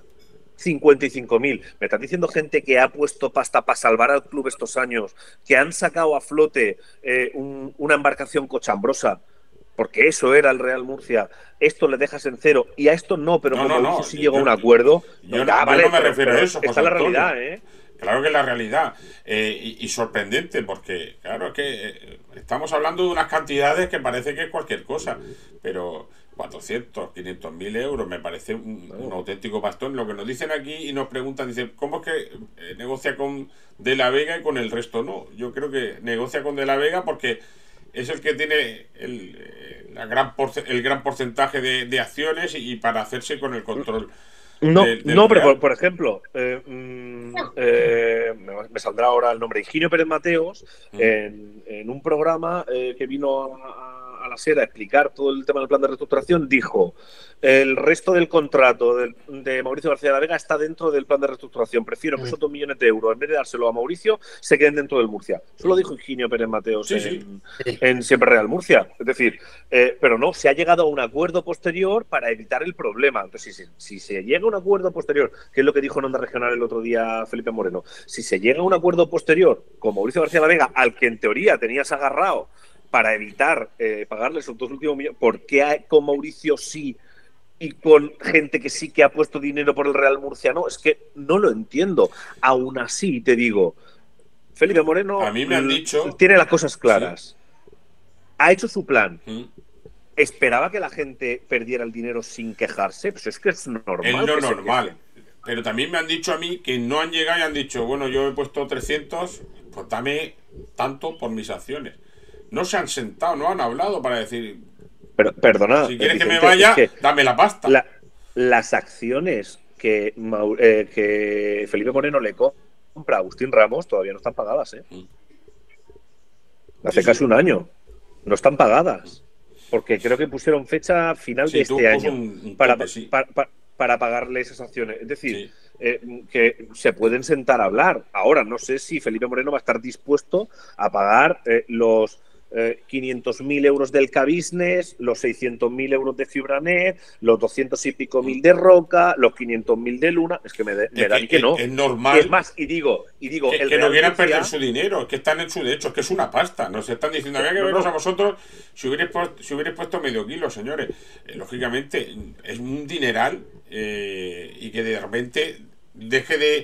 55.000. Me estás diciendo gente que ha puesto pasta para salvar al club estos años, que han sacado a flote una embarcación cochambrosa, porque eso era el Real Murcia. Esto le dejas en cero y a esto no, pero como sí llegó a un acuerdo. Yo no me refiero a eso. Esta es la realidad, ¿eh? Claro que es la realidad. Y sorprendente, porque claro, es que estamos hablando de unas cantidades que parece que es cualquier cosa, pero 400, 500 mil euros me parece un auténtico pastón. Lo que nos dicen aquí y nos preguntan, dicen, ¿cómo es que negocia con De la Vega y con el resto no? Yo creo que negocia con De la Vega porque es el que tiene el gran porcentaje de acciones y para hacerse con el control. Pero por ejemplo, me saldrá ahora el nombre, Higinio Pérez Mateos, en un programa que vino a la SER a explicar todo el tema del plan de reestructuración, dijo: el resto del contrato de Mauricio García de la Vega está dentro del plan de reestructuración. Prefiero que esos 2 millones de euros, en vez de dárselo a Mauricio, se queden dentro del Murcia. Eso lo dijo Higinio Pérez Mateos en Siempre Real Murcia. Es decir, pero no, se ha llegado a un acuerdo posterior para evitar el problema. Entonces, si se llega a un acuerdo posterior, que es lo que dijo en Onda Regional el otro día Felipe Moreno, si se llega a un acuerdo posterior con Mauricio García de la Vega, al que en teoría tenías agarrado para evitar pagarle esos 2 últimos millones, ¿por qué con Mauricio sí y con gente que sí que ha puesto dinero por el Real Murcia no? Es que no lo entiendo. Aún así, te digo, Felipe Moreno a mí me han dicho, tiene las cosas claras. Sí. Ha hecho su plan. ¿Esperaba que la gente perdiera el dinero sin quejarse? Pues es que es normal. Es lo normal. Pero también me han dicho a mí que no han llegado y han dicho, bueno, yo he puesto 300, pues dame tanto por mis acciones. No se han sentado, no han hablado para decir... Pero, perdona... Si quieres que me vaya, dame la pasta. Las acciones que Felipe Moreno le compra a Agustín Ramos todavía no están pagadas, ¿eh? Hace casi un año. No están pagadas. Porque creo que pusieron fecha final de este año para pagarle esas acciones. Es decir... que se pueden sentar a hablar. Ahora, no sé si Felipe Moreno va a estar dispuesto a pagar los 500.000 euros del K-Business, los 600.000 euros de Fibranet, los 200 y pico mil de Roca, los 500.000 de Luna. Es que me da que no. Es normal. Es más, y digo que no quieran perder su dinero, que están en su derecho, que es una pasta. Nos están diciendo, había que vernos a vosotros si hubierais puesto medio kilo, señores. Lógicamente, es un dineral y que de repente deje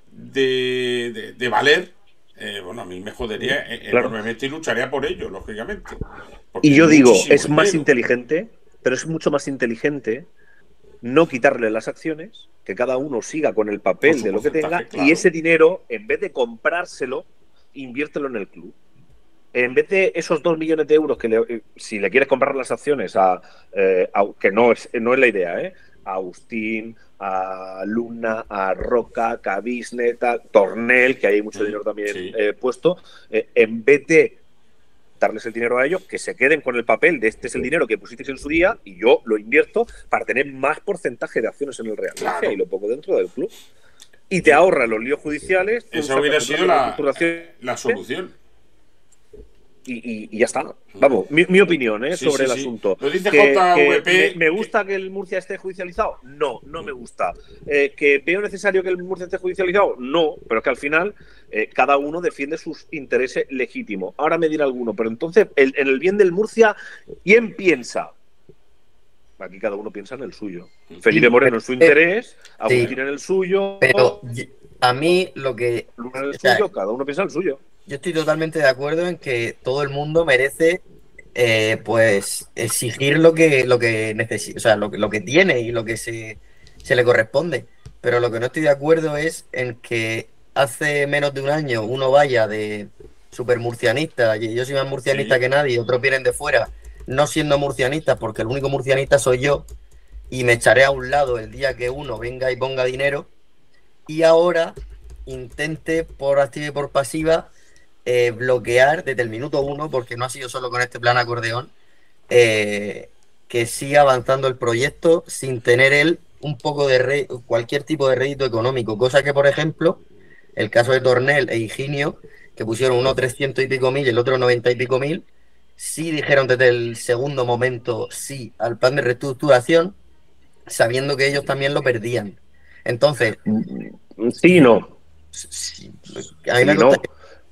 de valer. Bueno, a mí me jodería enormemente y lucharía por ello, lógicamente. Y yo digo, es más inteligente, pero es mucho más inteligente no quitarle las acciones, que cada uno siga con el papel de lo que tenga, claro. Y ese dinero, en vez de comprárselo, inviértelo en el club. En vez de esos 2 millones de euros que si le quieres comprar las acciones que no es la idea, a Agustín, a Luna, a Roca, K-Business, Tornel, que hay mucho dinero también puesto, en vez de darles el dinero a ellos, que se queden con el papel de este es el dinero que pusisteis en su día y yo lo invierto para tener más porcentaje de acciones en el Real Murcia y lo pongo dentro del club. Y te ahorra los líos judiciales. Esa hubiera sido la solución. y ya está. Vamos, mi opinión sobre el asunto. Lo dice JVP. ¿Me gusta que el Murcia esté judicializado? No, no me gusta. ¿Que veo necesario que el Murcia esté judicializado? No, pero es que al final cada uno defiende sus intereses legítimos. Ahora me dirá alguno, pero entonces, en el bien del Murcia, ¿quién piensa? Aquí cada uno piensa en el suyo. Felipe Moreno en su interés, Agustín en el suyo. Pero a mí lo que... Luna en el suyo, cada uno piensa en el suyo. Yo estoy totalmente de acuerdo en que todo el mundo merece pues exigir lo que necesita, o sea, lo que tiene y lo que se le corresponde. Pero lo que no estoy de acuerdo es en que hace menos de un año uno vaya de super murcianista, y yo soy más murcianista que nadie, otros vienen de fuera, no siendo murcianistas, porque el único murcianista soy yo, y me echaré a un lado el día que uno venga y ponga dinero, y ahora intente por activa y por pasiva bloquear desde el minuto 1, porque no ha sido solo con este plan acordeón, que siga avanzando el proyecto sin tener él un poco de cualquier tipo de rédito económico, cosa que, por ejemplo, el caso de Tornel e Higinio, que pusieron uno 300 y pico mil y el otro 90 y pico mil, sí dijeron desde el segundo momento sí al plan de reestructuración, sabiendo que ellos también lo perdían. Entonces, sí, no. A mí me gusta.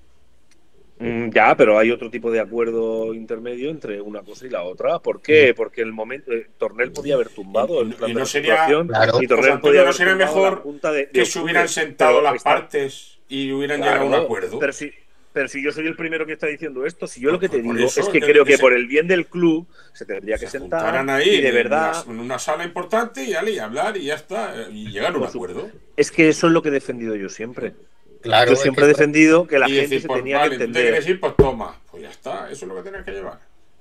Ya, pero hay otro tipo de acuerdo intermedio entre una cosa y la otra. ¿Por qué? Porque el momento Tornel podía haber tumbado el plan de reestructuración. Claro. Y Tornel podía haber sería mejor que se hubieran sentado las partes y hubieran llegado a un acuerdo. Pero si yo soy el primero que está diciendo esto, si yo lo que te digo es que creo que por el bien del club se tendría que sentar ahí y de verdad en una sala importante y hablar y ya está, y llegar a un acuerdo. Es que eso es lo que he defendido yo siempre. Claro, yo siempre he defendido que la gente decir, se pues, tenía vale, que entender. ¿tú te quieres ir? Pues toma. Pues ya está, eso es lo que tenías que llevar.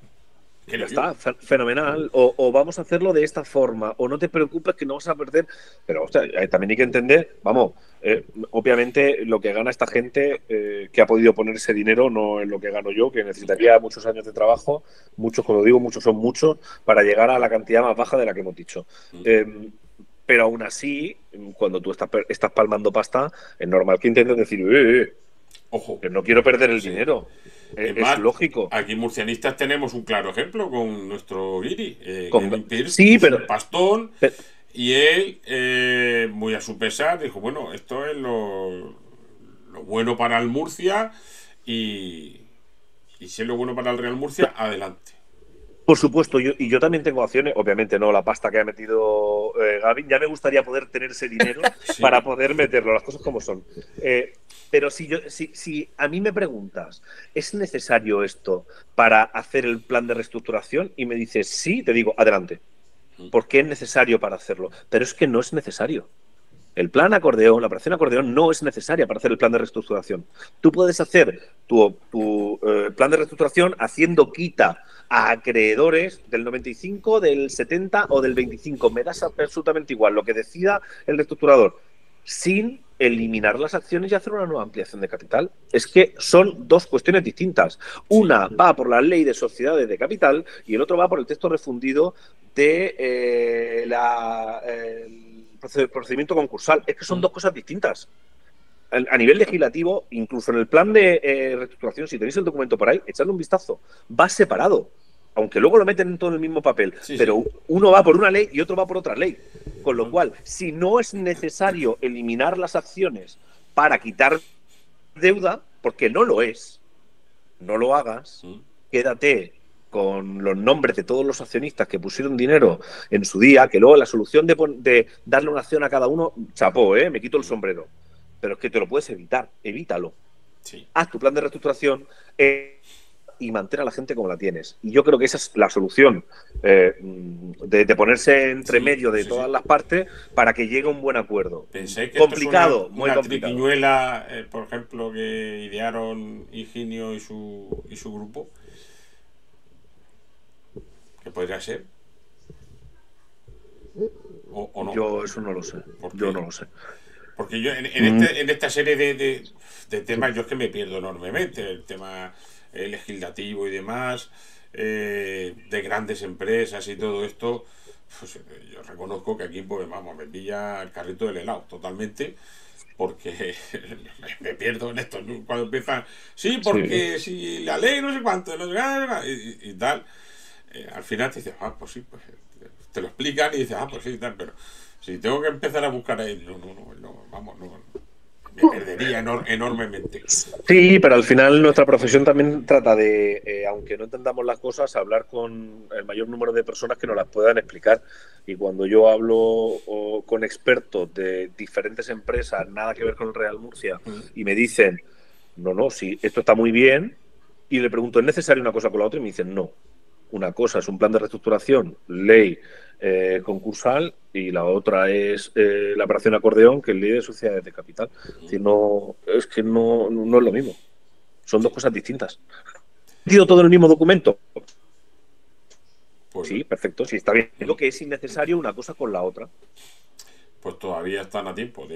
Ya está, fenomenal. O vamos a hacerlo de esta forma, o no te preocupes que no vas a perder. Pero o sea, también hay que entender, vamos, obviamente lo que gana esta gente que ha podido poner ese dinero no es lo que gano yo, que necesitaría muchos años de trabajo, muchos, como digo, muchos son muchos, para llegar a la cantidad más baja de la que hemos dicho. Pero aún así, cuando tú estás palmando pasta, es normal que intentes decir, ojo, que no quiero perder el dinero. Es lógico. Aquí murcianistas tenemos un claro ejemplo con nuestro Guiri. Sí, pero pastón. Y él, muy a su pesar, dijo, bueno, esto es lo bueno para el Murcia y si es lo bueno para el Real Murcia, adelante. Por supuesto, yo también tengo acciones, obviamente no la pasta que ha metido Gavin, ya me gustaría poder tener ese dinero para poder meterlo, las cosas como son. Pero si a mí me preguntas, ¿es necesario esto para hacer el plan de reestructuración? Y me dices sí, te digo, adelante. Porque es necesario para hacerlo. Pero es que no es necesario. El plan acordeón, la operación acordeón no es necesaria para hacer el plan de reestructuración. Tú puedes hacer tu plan de reestructuración haciendo quita a acreedores del 95, del 70 o del 25. Me das absolutamente igual lo que decida el reestructurador, sin eliminar las acciones y hacer una nueva ampliación de capital. Es que son dos cuestiones distintas. Una va por la ley de sociedades de capital y el otro va por el texto refundido de el procedimiento concursal. Es que son dos cosas distintas. A nivel legislativo, incluso en el plan de reestructuración, si tenéis el documento por ahí, echadle un vistazo. Va separado, aunque luego lo meten en todo el mismo papel, pero uno va por una ley y otro va por otra ley. Con lo cual, si no es necesario eliminar las acciones para quitar deuda, porque no lo es, no lo hagas, quédate con los nombres de todos los accionistas que pusieron dinero en su día, que luego la solución de darle una acción a cada uno, chapó, me quito el sombrero. Pero es que te lo puedes evitar, evítalo. Haz tu plan de reestructuración y mantén a la gente como la tienes. Y yo creo que esa es la solución, de ponerse entre medio de todas las partes para que llegue a un buen acuerdo. Pensé que complicado, esto es muy una complicado. triquiñuela, por ejemplo, que idearon Higinio y su grupo. ¿Qué podría ser? ¿O no? Yo eso no lo sé. Yo no lo sé. Porque yo en esta serie de temas yo es que me pierdo enormemente. El tema legislativo y demás, de grandes empresas y todo esto, pues yo reconozco que aquí, pues vamos, me pilla el carrito del helado totalmente, porque me pierdo en esto, ¿no? Cuando empiezan, sí, porque si la ley no sé cuánto, no sé qué, y tal, al final te dices, pues sí, pues te lo explican y dices, pues sí, tal, pero si tengo que empezar a buscar ahí, no, vamos, no, me perdería enormemente. Sí, pero al final nuestra profesión también trata de, aunque no entendamos las cosas, hablar con el mayor número de personas que nos las puedan explicar. Y cuando yo hablo con expertos de diferentes empresas, nada que ver con el Real Murcia, y me dicen, no, sí, esto está muy bien, y le pregunto, ¿es necesario una cosa con la otra? Y me dicen, no. Una cosa es un plan de reestructuración, ley concursal, y la otra es la operación acordeón, que es ley de sociedades de capital. Es decir, no es lo mismo. Son dos cosas distintas. ¿Metido todo en el mismo documento? Pues, Sí, perfecto, sí, está bien. Lo que es innecesario una cosa con la otra. Pues todavía están a tiempo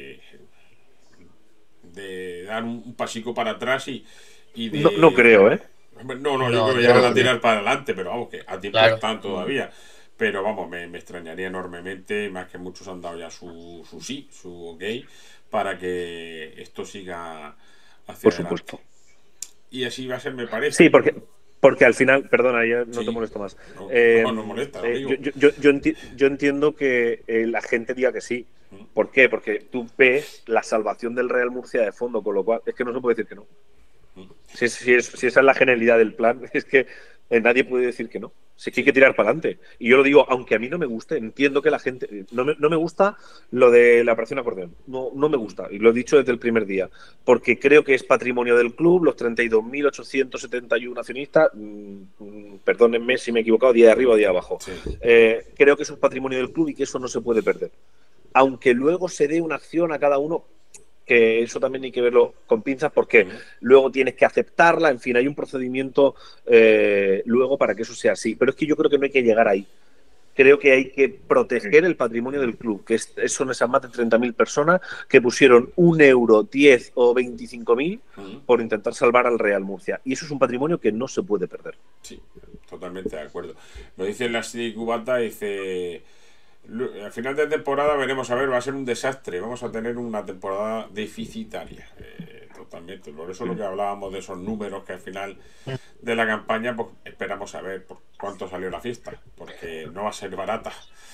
de dar un pasico para atrás y de... No creo, ¿eh? No, yo No, creo que yo ya van creo a que tirar para adelante, pero vamos, que a tiempo claro. están todavía. Pero vamos, me extrañaría enormemente, más que muchos han dado ya su sí, su ok, para que esto siga hacia Por adelante. supuesto. Y así va a ser, me parece. Sí, porque al final, perdona, ya no Sí. te molesto más. No molesta, amigo. Yo entiendo que la gente diga que sí. ¿Por qué? Porque tú ves la salvación del Real Murcia de fondo, con lo cual es que no se puede decir que no. Si esa es la genialidad del plan, es que nadie puede decir que no. Si es que hay que tirar para adelante. Y yo lo digo, aunque a mí no me guste, entiendo que la gente. No me gusta lo de la operación acordeón. No me gusta. Y lo he dicho desde el primer día. Porque creo que es patrimonio del club, los 32.871 accionistas. Perdónenme si me he equivocado, día de arriba o día de abajo. Sí. Creo que eso es patrimonio del club y que eso no se puede perder. Aunque luego se dé una acción a cada uno, que eso también hay que verlo con pinzas porque luego tienes que aceptarla, en fin, hay un procedimiento luego para que eso sea así. Pero es que yo creo que no hay que llegar ahí. Creo que hay que proteger el patrimonio del club, que son esas más de 30.000 personas que pusieron 1 euro, 10 o 25.000 por intentar salvar al Real Murcia. Y eso es un patrimonio que no se puede perder. Sí, totalmente de acuerdo. Lo dice el Lasty Cubata, dice... Al final de temporada veremos, a ver, va a ser un desastre. Vamos a tener una temporada deficitaria. Totalmente. Por eso lo que hablábamos de esos números que al final de la campaña, pues esperamos a ver por cuánto salió la fiesta. Porque no va a ser barata.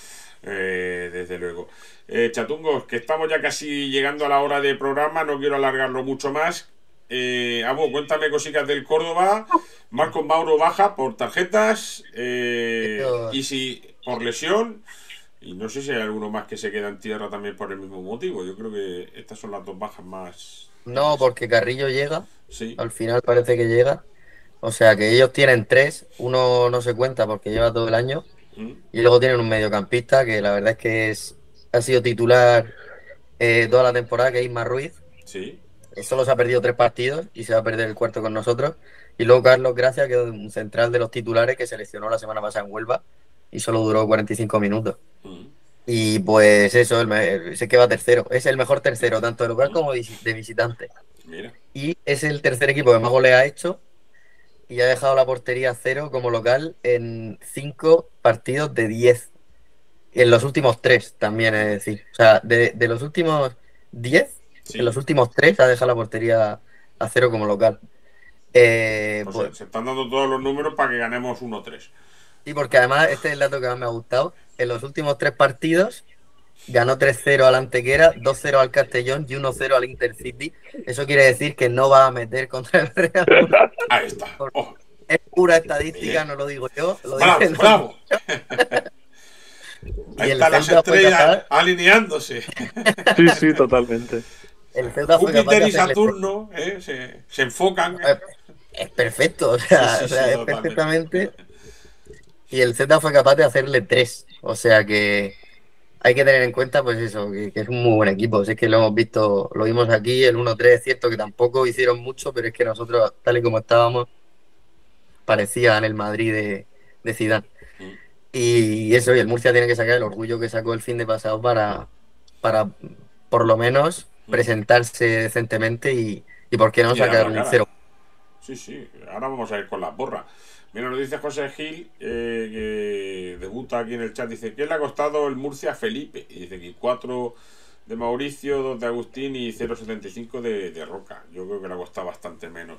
Desde luego. Chatungos, que estamos ya casi llegando a la hora de programa. No quiero alargarlo mucho más. Abo, cuéntame cositas del Córdoba. Marcos Mauro baja por tarjetas. Y si por lesión. Y no sé si hay alguno más que se queda en tierra también por el mismo motivo. Yo creo que estas son las dos bajas más... No, porque Carrillo llega. Sí. Al final parece que llega. O sea que ellos tienen 3. Uno no se cuenta porque lleva todo el año. Y luego tienen un mediocampista que la verdad es que ha sido titular toda la temporada, que es Isma Ruiz. Sí. Solo se ha perdido 3 partidos y se va a perder el cuarto con nosotros. Y luego Carlos Gracia, que es un central de los titulares que seleccionó la semana pasada en Huelva y solo duró 45 minutos. Y pues eso, sé que va tercero. Es el mejor tercero, tanto de local como de visitante. Mira. Y es el tercer equipo que más goles ha hecho y ha dejado la portería 0 como local en 5 partidos de 10. Y en los últimos 3 también, es decir. O sea, de los últimos 10, sí. En los últimos 3 ha dejado la portería a 0 como local. Pues se están dando todos los números para que ganemos 1-3. Sí, porque además este es el dato que más me ha gustado. En los últimos 3 partidos ganó 3-0 al Antequera, 2-0 al Castellón y 1-0 al Intercity. Eso quiere decir que no va a meter contra el Real. Ahí está. Es pura estadística, no lo digo yo. ¡Bravo! Ahí están las estrellas alineándose. Sí, totalmente. El Ceuta fue Júpiter y Saturno se enfocan. Es perfecto, o sea, es perfectamente. Y el Z fue capaz de hacerle 3. O sea que hay que tener en cuenta, pues eso, que es un muy buen equipo. Si es que lo hemos visto, lo vimos aquí, el 1-3 es cierto que tampoco hicieron mucho, pero es que nosotros, tal y como estábamos, parecía en el Madrid de Zidane. Y eso, y el Murcia tiene que sacar el orgullo que sacó el fin de pasado para por lo menos presentarse decentemente y ¿por qué no sacar un 0? Sí, ahora vamos a ir con la porra. Mira, nos dice José Gil que debuta aquí en el chat, dice, ¿qué le ha costado el Murcia a Felipe? Y dice que 4 de Mauricio, 2 de Agustín y 0,75 de Roca. Yo creo que le ha costado bastante menos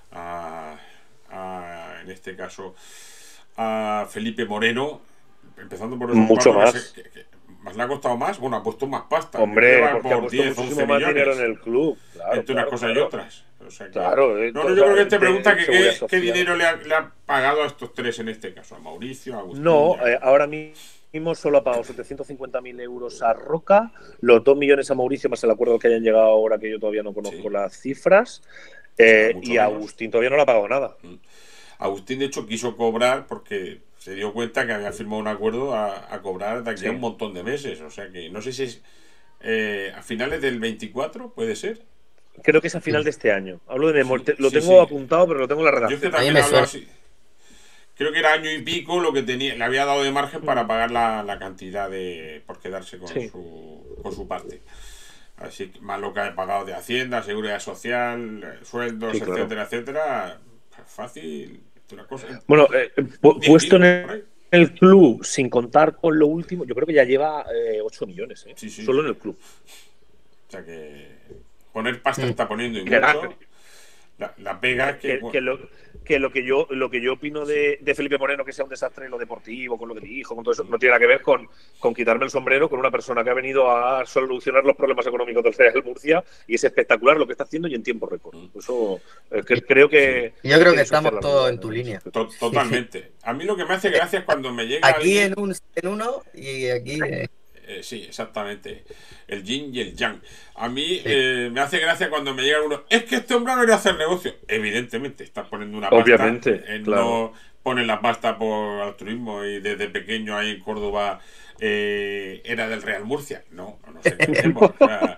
en este caso a Felipe Moreno, empezando por esos mucho 4 más. más le ha costado más. Bueno, ha puesto más pasta. Hombre, porque ha por puesto 10, 11 muchísimo más millones dinero en el club. Claro, entre unas cosas y otras. O sea que, claro, no, yo creo que te pregunta que seguridad qué social. dinero le ha pagado a estos 3 en este caso, a Mauricio, a Agustín. No, ahora mismo solo ha pagado 750.000 euros a Roca, los 2 millones a Mauricio, más el acuerdo que hayan llegado ahora, que yo todavía no conozco las cifras, y a Agustín todavía no le ha pagado nada. Agustín, de hecho, quiso cobrar porque se dio cuenta que había firmado un acuerdo a cobrar de aquí a un montón de meses. O sea que no sé si es a finales del 24, ¿puede ser? Creo que es a final de este año. Hablo de memoria. Lo tengo apuntado, pero lo tengo en la redacción. Yo es que también hablo así. Creo que era año y pico lo que le había dado de margen para pagar la cantidad por quedarse con su parte. Así que más lo que ha pagado de Hacienda, Seguridad Social, sueldos, etcétera, etcétera. Fácil. Una cosa. Bueno, puesto en el club, sin contar con lo último, yo creo que ya lleva 8 millones, solo en el club. O sea que poner pasta está poniendo y mucho. La pega que lo que yo opino de Felipe Moreno, que sea un desastre en lo deportivo, con lo que dijo, con todo eso, no tiene nada que ver con quitarme el sombrero con una persona que ha venido a solucionar los problemas económicos del Real Murcia, y es espectacular lo que está haciendo y en tiempo récord. Eso creo que... Yo creo que estamos todos en tu línea. Totalmente. A mí lo que me hace gracia es cuando me llega aquí alguien... en uno y aquí... sí, exactamente. El yin y el yang. A mí me hace gracia cuando me llega uno. Es que este hombre no iría a hacer negocio. Evidentemente, estás poniendo una pasta. Obviamente, claro. No pone la pasta por altruismo y desde pequeño ahí en Córdoba era del Real Murcia. No nos entendemos. O sea,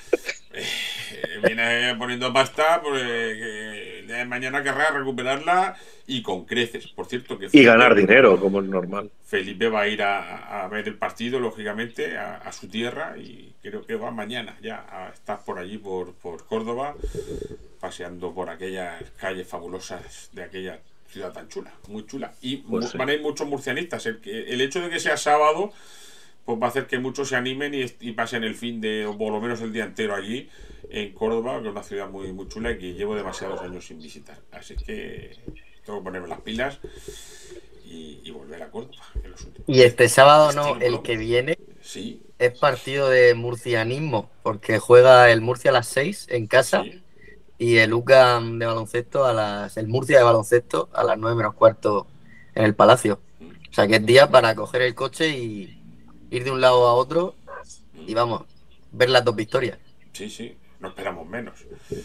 viene poniendo pasta porque mañana querrá recuperarla y con creces. Por cierto que y ganar dinero, como es normal. Felipe va a ir a ver el partido, lógicamente, a su tierra, y creo que va mañana ya a estar por allí, por Córdoba, paseando por aquellas calles fabulosas de aquella ciudad tan chula, muy chula. Y van a ir muchos murcianistas. El hecho de que sea sábado pues va a hacer que muchos se animen y pasen el fin de, o por lo menos el día entero allí en Córdoba, que es una ciudad muy, muy chula y que llevo demasiados años sin visitar. Así que tengo que ponerme las pilas y volver a Córdoba. Y este sábado no, el que viene es partido de murcianismo, porque juega el Murcia a las 6 en casa y el UCAM de baloncesto el Murcia de baloncesto a las 9 menos cuarto en el Palacio. O sea que es día para coger el coche y ir de un lado a otro y vamos, ver las 2 victorias. Sí, no esperamos menos.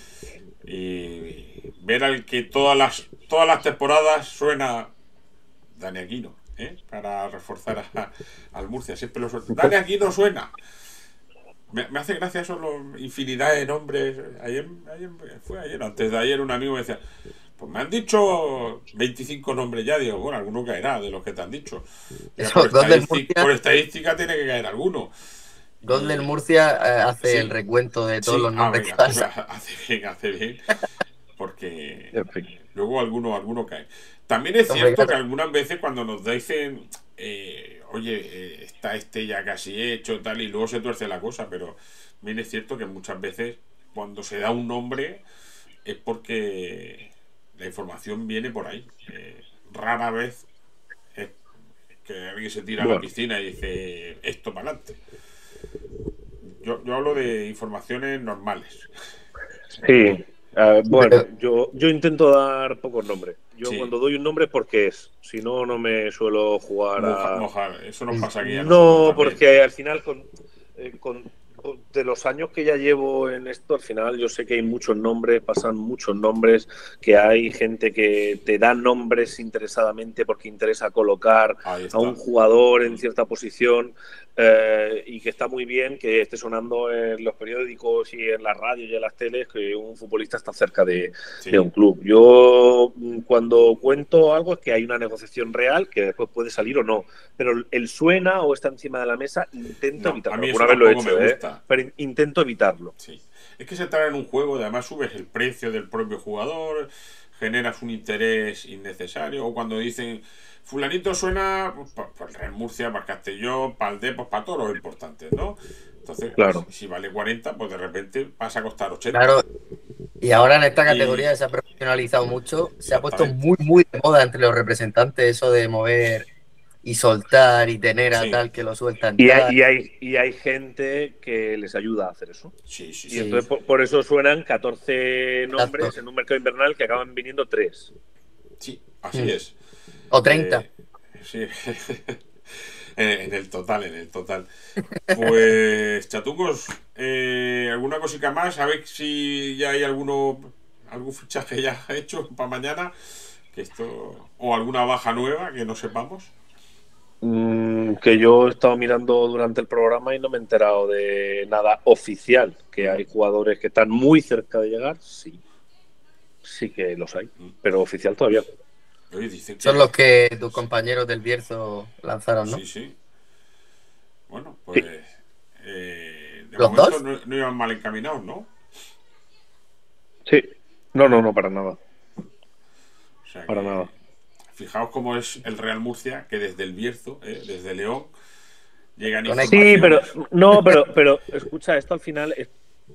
Y ver al que todas las temporadas suena Dani Aquino, para reforzar al Murcia. Siempre lo suena. Dani Aquino suena. Me hace gracia eso, infinidad de nombres. Ayer, antes de ayer, un amigo me decía, pues me han dicho 25 nombres ya. Digo, bueno, alguno caerá de los que te han dicho. Por estadística tiene que caer alguno. Gol del Murcia hace el recuento de todos los nombres que pasa. Hace bien. Porque luego alguno cae. También es cierto que algunas veces cuando nos dicen, oye, está ya casi hecho, tal, y luego se tuerce la cosa, pero bien es cierto que muchas veces cuando se da un nombre es porque la información viene por ahí. Rara vez es que alguien se tira a la piscina y dice esto para adelante. Yo hablo de informaciones normales. Sí. Bueno, yo intento dar pocos nombres. Yo cuando doy un nombre es porque es. Si no, no me suelo jugar mojar. Eso nos pasa aquí. No, porque al final de los años que ya llevo en esto, al final yo sé que hay muchos nombres, pasan muchos nombres, que hay gente que te da nombres interesadamente porque interesa colocar a un jugador en cierta posición, y que está muy bien que esté sonando en los periódicos y en la radio y en las teles que un futbolista está cerca de un club. Yo cuando cuento algo es que hay una negociación real que después puede salir o no, pero el suena o está encima de la mesa, intento evitarlo. Alguna vez lo he hecho, pero intento evitarlo. Sí. Es que se trae en un juego, además subes el precio del propio jugador, generas un interés innecesario. O cuando dicen, fulanito suena pues, para el Real Murcia, para Castellón, para el Depor, para todos los importantes, ¿no? Entonces, Claro. si vale 40, pues de repente pasa a costar 80. Claro, y ahora en esta Y- categoría se ha profesionalizado mucho, se ha puesto Exactamente. muy de moda entre los representantes eso de mover y soltar y tener a Sí, tal que lo suelta Y entrar. hay gente que les ayuda a hacer eso. sí, sí, Y sí. entonces por eso suenan 14 nombres Exacto. en un mercado invernal que acaban viniendo 3. Sí, así es. O 30. Sí. En el total, en el total. Pues, chatucos, ¿alguna cosita más? A ver si ya hay algún fichaje ya hecho para mañana. Que esto. O alguna baja nueva que no sepamos. Que yo he estado mirando durante el programa y no me he enterado de nada oficial. Que hay jugadores que están muy cerca de llegar, sí. Sí que los hay. Pero oficial todavía. Oye, dicen que. Son los que tus compañeros del Bierzo lanzaron, ¿no? Sí, sí. Bueno, Sí. pues. De ¿Los momento dos? no iban mal encaminados, ¿no? Sí. No, para nada. O sea Para que, nada. fijaos cómo es el Real Murcia, que desde el Bierzo, desde León, llegan Conecta. Sí, informaciones. pero escucha, esto al final es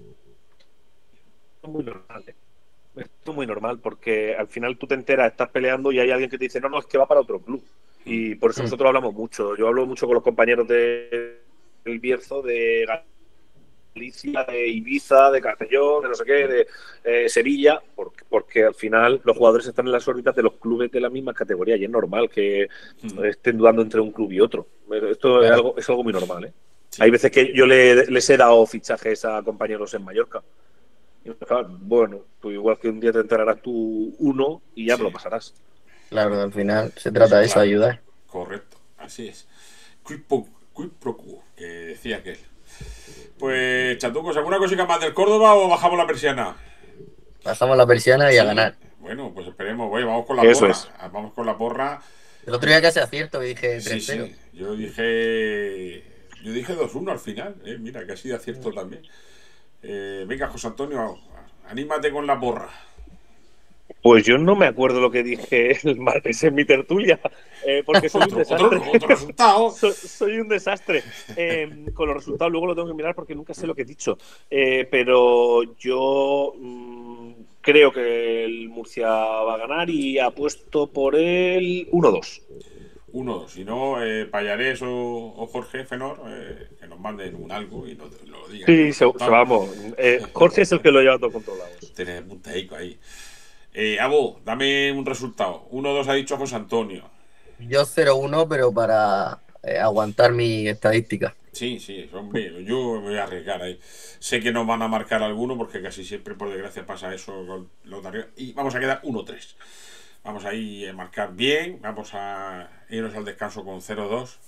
muy normal. Esto es muy normal porque al final tú te enteras, estás peleando y hay alguien que te dice, no, es que va para otro club. Y por eso nosotros hablamos mucho. Yo hablo mucho con los compañeros del Bierzo, de Galicia, de Ibiza, de Castellón, de no sé qué, de Sevilla, porque al final los jugadores están en las órbitas de los clubes de la misma categoría y es normal que estén dudando entre un club y otro. Esto Claro. es algo muy normal, ¿eh? Sí. Hay veces que yo les he dado fichajes a compañeros en Mallorca. Y bueno, pues igual que un día te enterarás tú uno y ya Sí. me lo pasarás. Claro, al final se trata de eso, Claro. ayudar. Correcto, así es. Quid pro quo, que decía aquel. Pues, chatucos, ¿alguna cosita más del Córdoba o bajamos la persiana? Bajamos la persiana y a Sí. ganar. Bueno, pues esperemos. Oye, vamos con la Eso porra. es. Vamos con la porra. El otro día casi acierto y dije Sí, 3-0. sí. Yo dije 2-1 al final. Mira, que ha sido acierto también. Venga, José Antonio, anímate con la porra. Pues yo no me acuerdo lo que dije el martes en mi tertulia, porque soy un desastre. Otro resultado. Soy un desastre. Con los resultados luego lo tengo que mirar porque nunca sé lo que he dicho. Pero yo creo que el Murcia va a ganar y apuesto por el 1-2. 1-2. Si no, Payares o Jorge Fenor, que nos manden un algo y nos lo digan. Sí, vamos. Jorge es el que lo lleva todo controlado. Tienes puntaico ahí. Abo, dame un resultado. 1-2 ha dicho José Antonio. Yo 0-1, pero para aguantar mi estadística. Sí, sí, hombre, yo me voy a arriesgar ahí. Sé que nos van a marcar alguno porque casi siempre, por desgracia, pasa eso con los de arriba. Y vamos a quedar 1-3. Vamos ahí a marcar bien. Vamos a irnos al descanso con 0-2.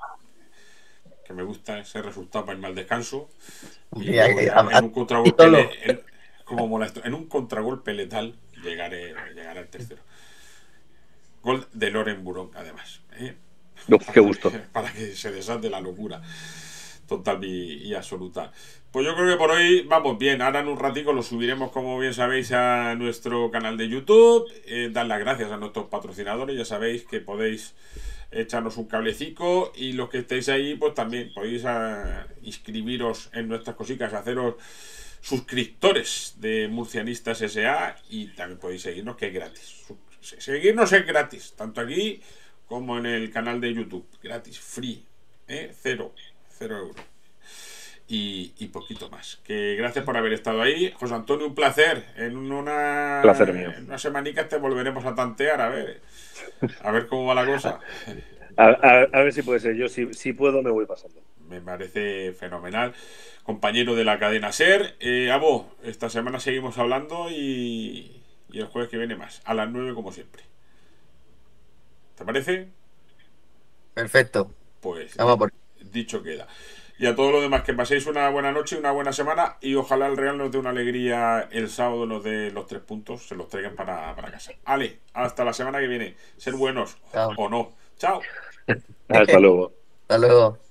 Que me gusta ese resultado para irme al descanso. Y luego ya en un contragolpe como molesto, en un contragolpe letal llegaré al tercero. Gol de Loren Burón, además. Qué gusto. Para que se desate la locura total y absoluta. Pues yo creo que por hoy vamos bien. Ahora en un ratico lo subiremos, como bien sabéis, a nuestro canal de YouTube. Dar las gracias a nuestros patrocinadores. Ya sabéis que podéis echarnos un cablecito y los que estéis ahí, pues también podéis inscribiros en nuestras cositas, haceros suscriptores de Murcianistas S.A. y también podéis seguirnos, que es gratis. Seguirnos es gratis, tanto aquí como en el canal de YouTube. Gratis, free, 0 euros. Y poquito más. Que gracias por haber estado ahí. José Antonio, un placer. Placer mío. En unas semanicas te volveremos a tantear, a ver cómo va la cosa. A ver si puede ser. Yo si puedo me voy pasando. Me parece fenomenal. Compañero de la cadena SER. Abo, esta semana seguimos hablando y el jueves que viene más. A las 9 como siempre. ¿Te parece? Perfecto. Pues Vamos por... dicho queda. Y a todos los demás, que paséis una buena noche, una buena semana y ojalá el Real nos dé una alegría el sábado, nos dé los 3 puntos, se los traigan para casa. Ale, hasta la semana que viene. Ser buenos. Chao. O no. Chao. Hasta luego. Hasta luego.